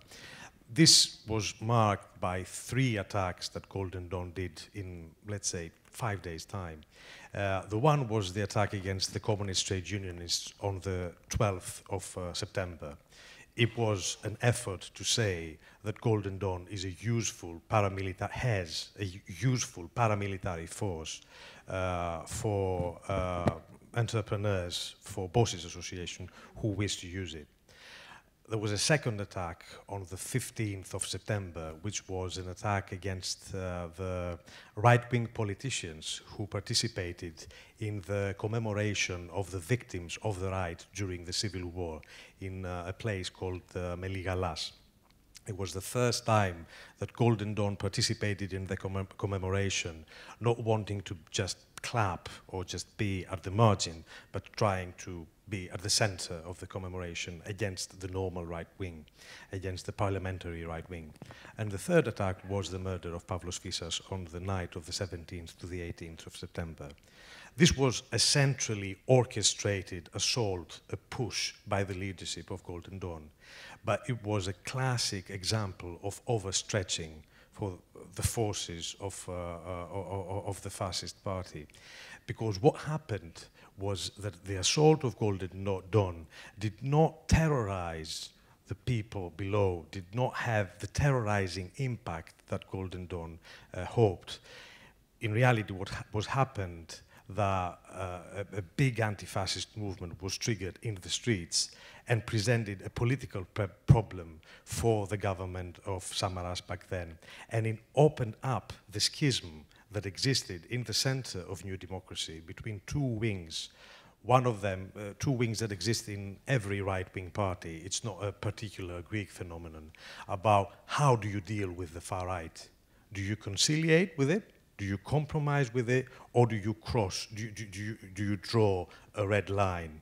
This was marked by three attacks that Golden Dawn did in, let's say, five days' time. Uh, the one was the attack against the communist trade unionists on the twelfth of uh, September. It was an effort to say that Golden Dawn is a useful paramilitary, has a useful paramilitary force uh, for uh, entrepreneurs, for bosses association who wish to use it. There was a second attack on the fifteenth of September, which was an attack against uh, the right-wing politicians who participated in the commemoration of the victims of the right during the Civil War in uh, a place called uh, Meligalas. It was the first time that Golden Dawn participated in the commem commemoration, not wanting to just clap or just be at the margin, but trying to be at the center of the commemoration against the normal right wing, against the parliamentary right wing. And the third attack was the murder of Pavlos Fyssas on the night of the seventeenth to the eighteenth of September. This was a centrally orchestrated assault, a push by the leadership of Golden Dawn, but it was a classic example of overstretching for the forces of, uh, uh, of the fascist party. Because what happened was that the assault of Golden Dawn did not terrorize the people below, did not have the terrorizing impact that Golden Dawn uh, hoped. In reality, what ha was happened, that uh, a, a big anti-fascist movement was triggered in the streets and presented a political problem for the government of Samaras back then. And it opened up the schism that existed in the center of New Democracy between two wings. One of them, uh, two wings that exist in every right-wing party. It's not a particular Greek phenomenon. About how do you deal with the far right? Do you conciliate with it? Do you compromise with it? Or do you cross, do you, do, do you, do you draw a red line?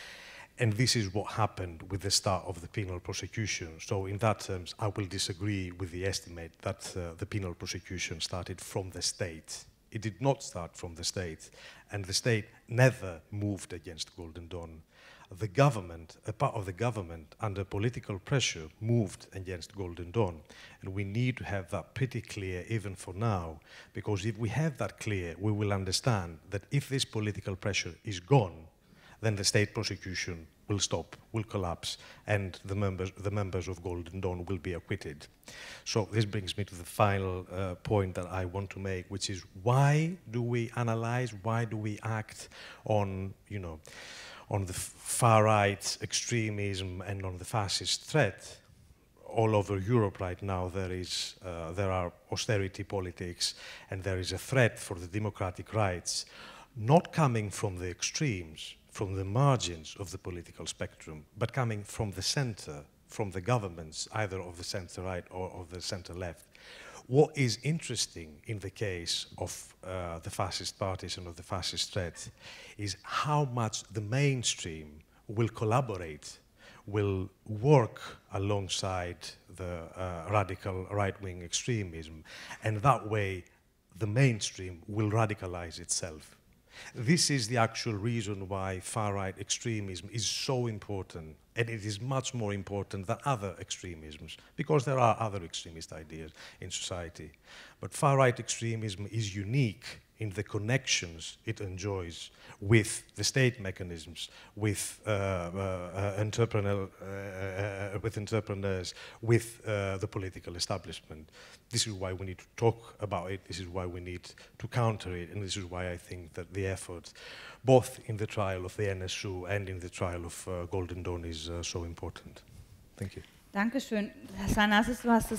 And this is what happened with the start of the penal prosecution. So in that terms, I will disagree with the estimate that uh, the penal prosecution started from the state. It did not start from the state, and the state never moved against Golden Dawn. The government, a part of the government, under political pressure, moved against Golden Dawn. And we need to have that pretty clear even for now, because if we have that clear, we will understand that if this political pressure is gone, then the state prosecution will stop, will collapse, and the members, the members of Golden Dawn will be acquitted. So this brings me to the final uh, point that I want to make, which is why do we analyze, why do we act on, you know, on the far-right extremism and on the fascist threat? All over Europe right now there is, uh, there are austerity politics, and there is a threat for the democratic rights, not coming from the extremes, from the margins of the political spectrum, but coming from the center, from the governments, either of the center-right or of the center-left. What is interesting in the case of uh, the fascist parties and of the fascist threat is how much the mainstream will collaborate, will work alongside the uh, radical right-wing extremism, and that way the mainstream will radicalize itself. This is the actual reason why far-right extremism is so important, and it is much more important than other extremisms, because there are other extremist ideas in society. But far-right extremism is unique in the connections it enjoys with the state mechanisms, with, uh, uh, entrepreneur, uh, uh, with entrepreneurs, with uh, the political establishment. This is why we need to talk about it, this is why we need to counter it, and this is why I think that the effort, both in the trial of the N S U and in the trial of uh, Golden Dawn, is uh, so important. Thank you. Dankeschön. Thanasis, du hast es...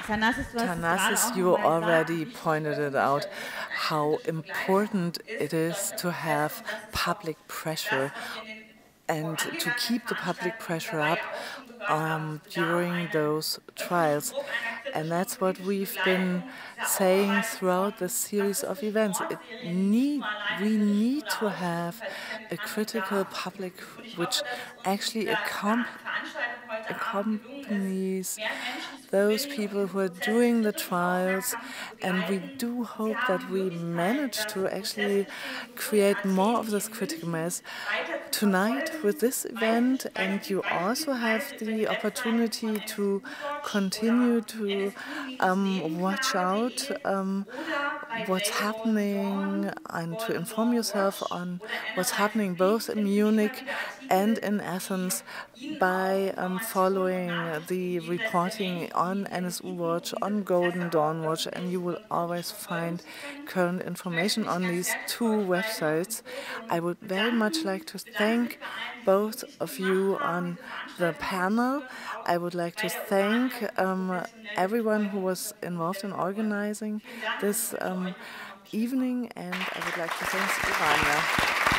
Thanasis, you already pointed it out, how important it is to have public pressure and to keep the public pressure up um, during those trials. And that's what we've been saying throughout this series of events. It need, we need to have a critical public which actually accom accompanies those people who are doing the trials, and we do hope that we manage to actually create more of this critical mass tonight with this event, and you also have the opportunity to continue to um, watch out um, what's happening and to inform yourself on what's happening both in Munich and in Athens by um, following the reporting on N S U Watch, on Golden Dawn Watch, and you will always find current information on these two websites. I would very much like to thank both of you on the panel. I would like to thank um, everyone who was involved in organizing this um, evening, and I would like to thank Ivania.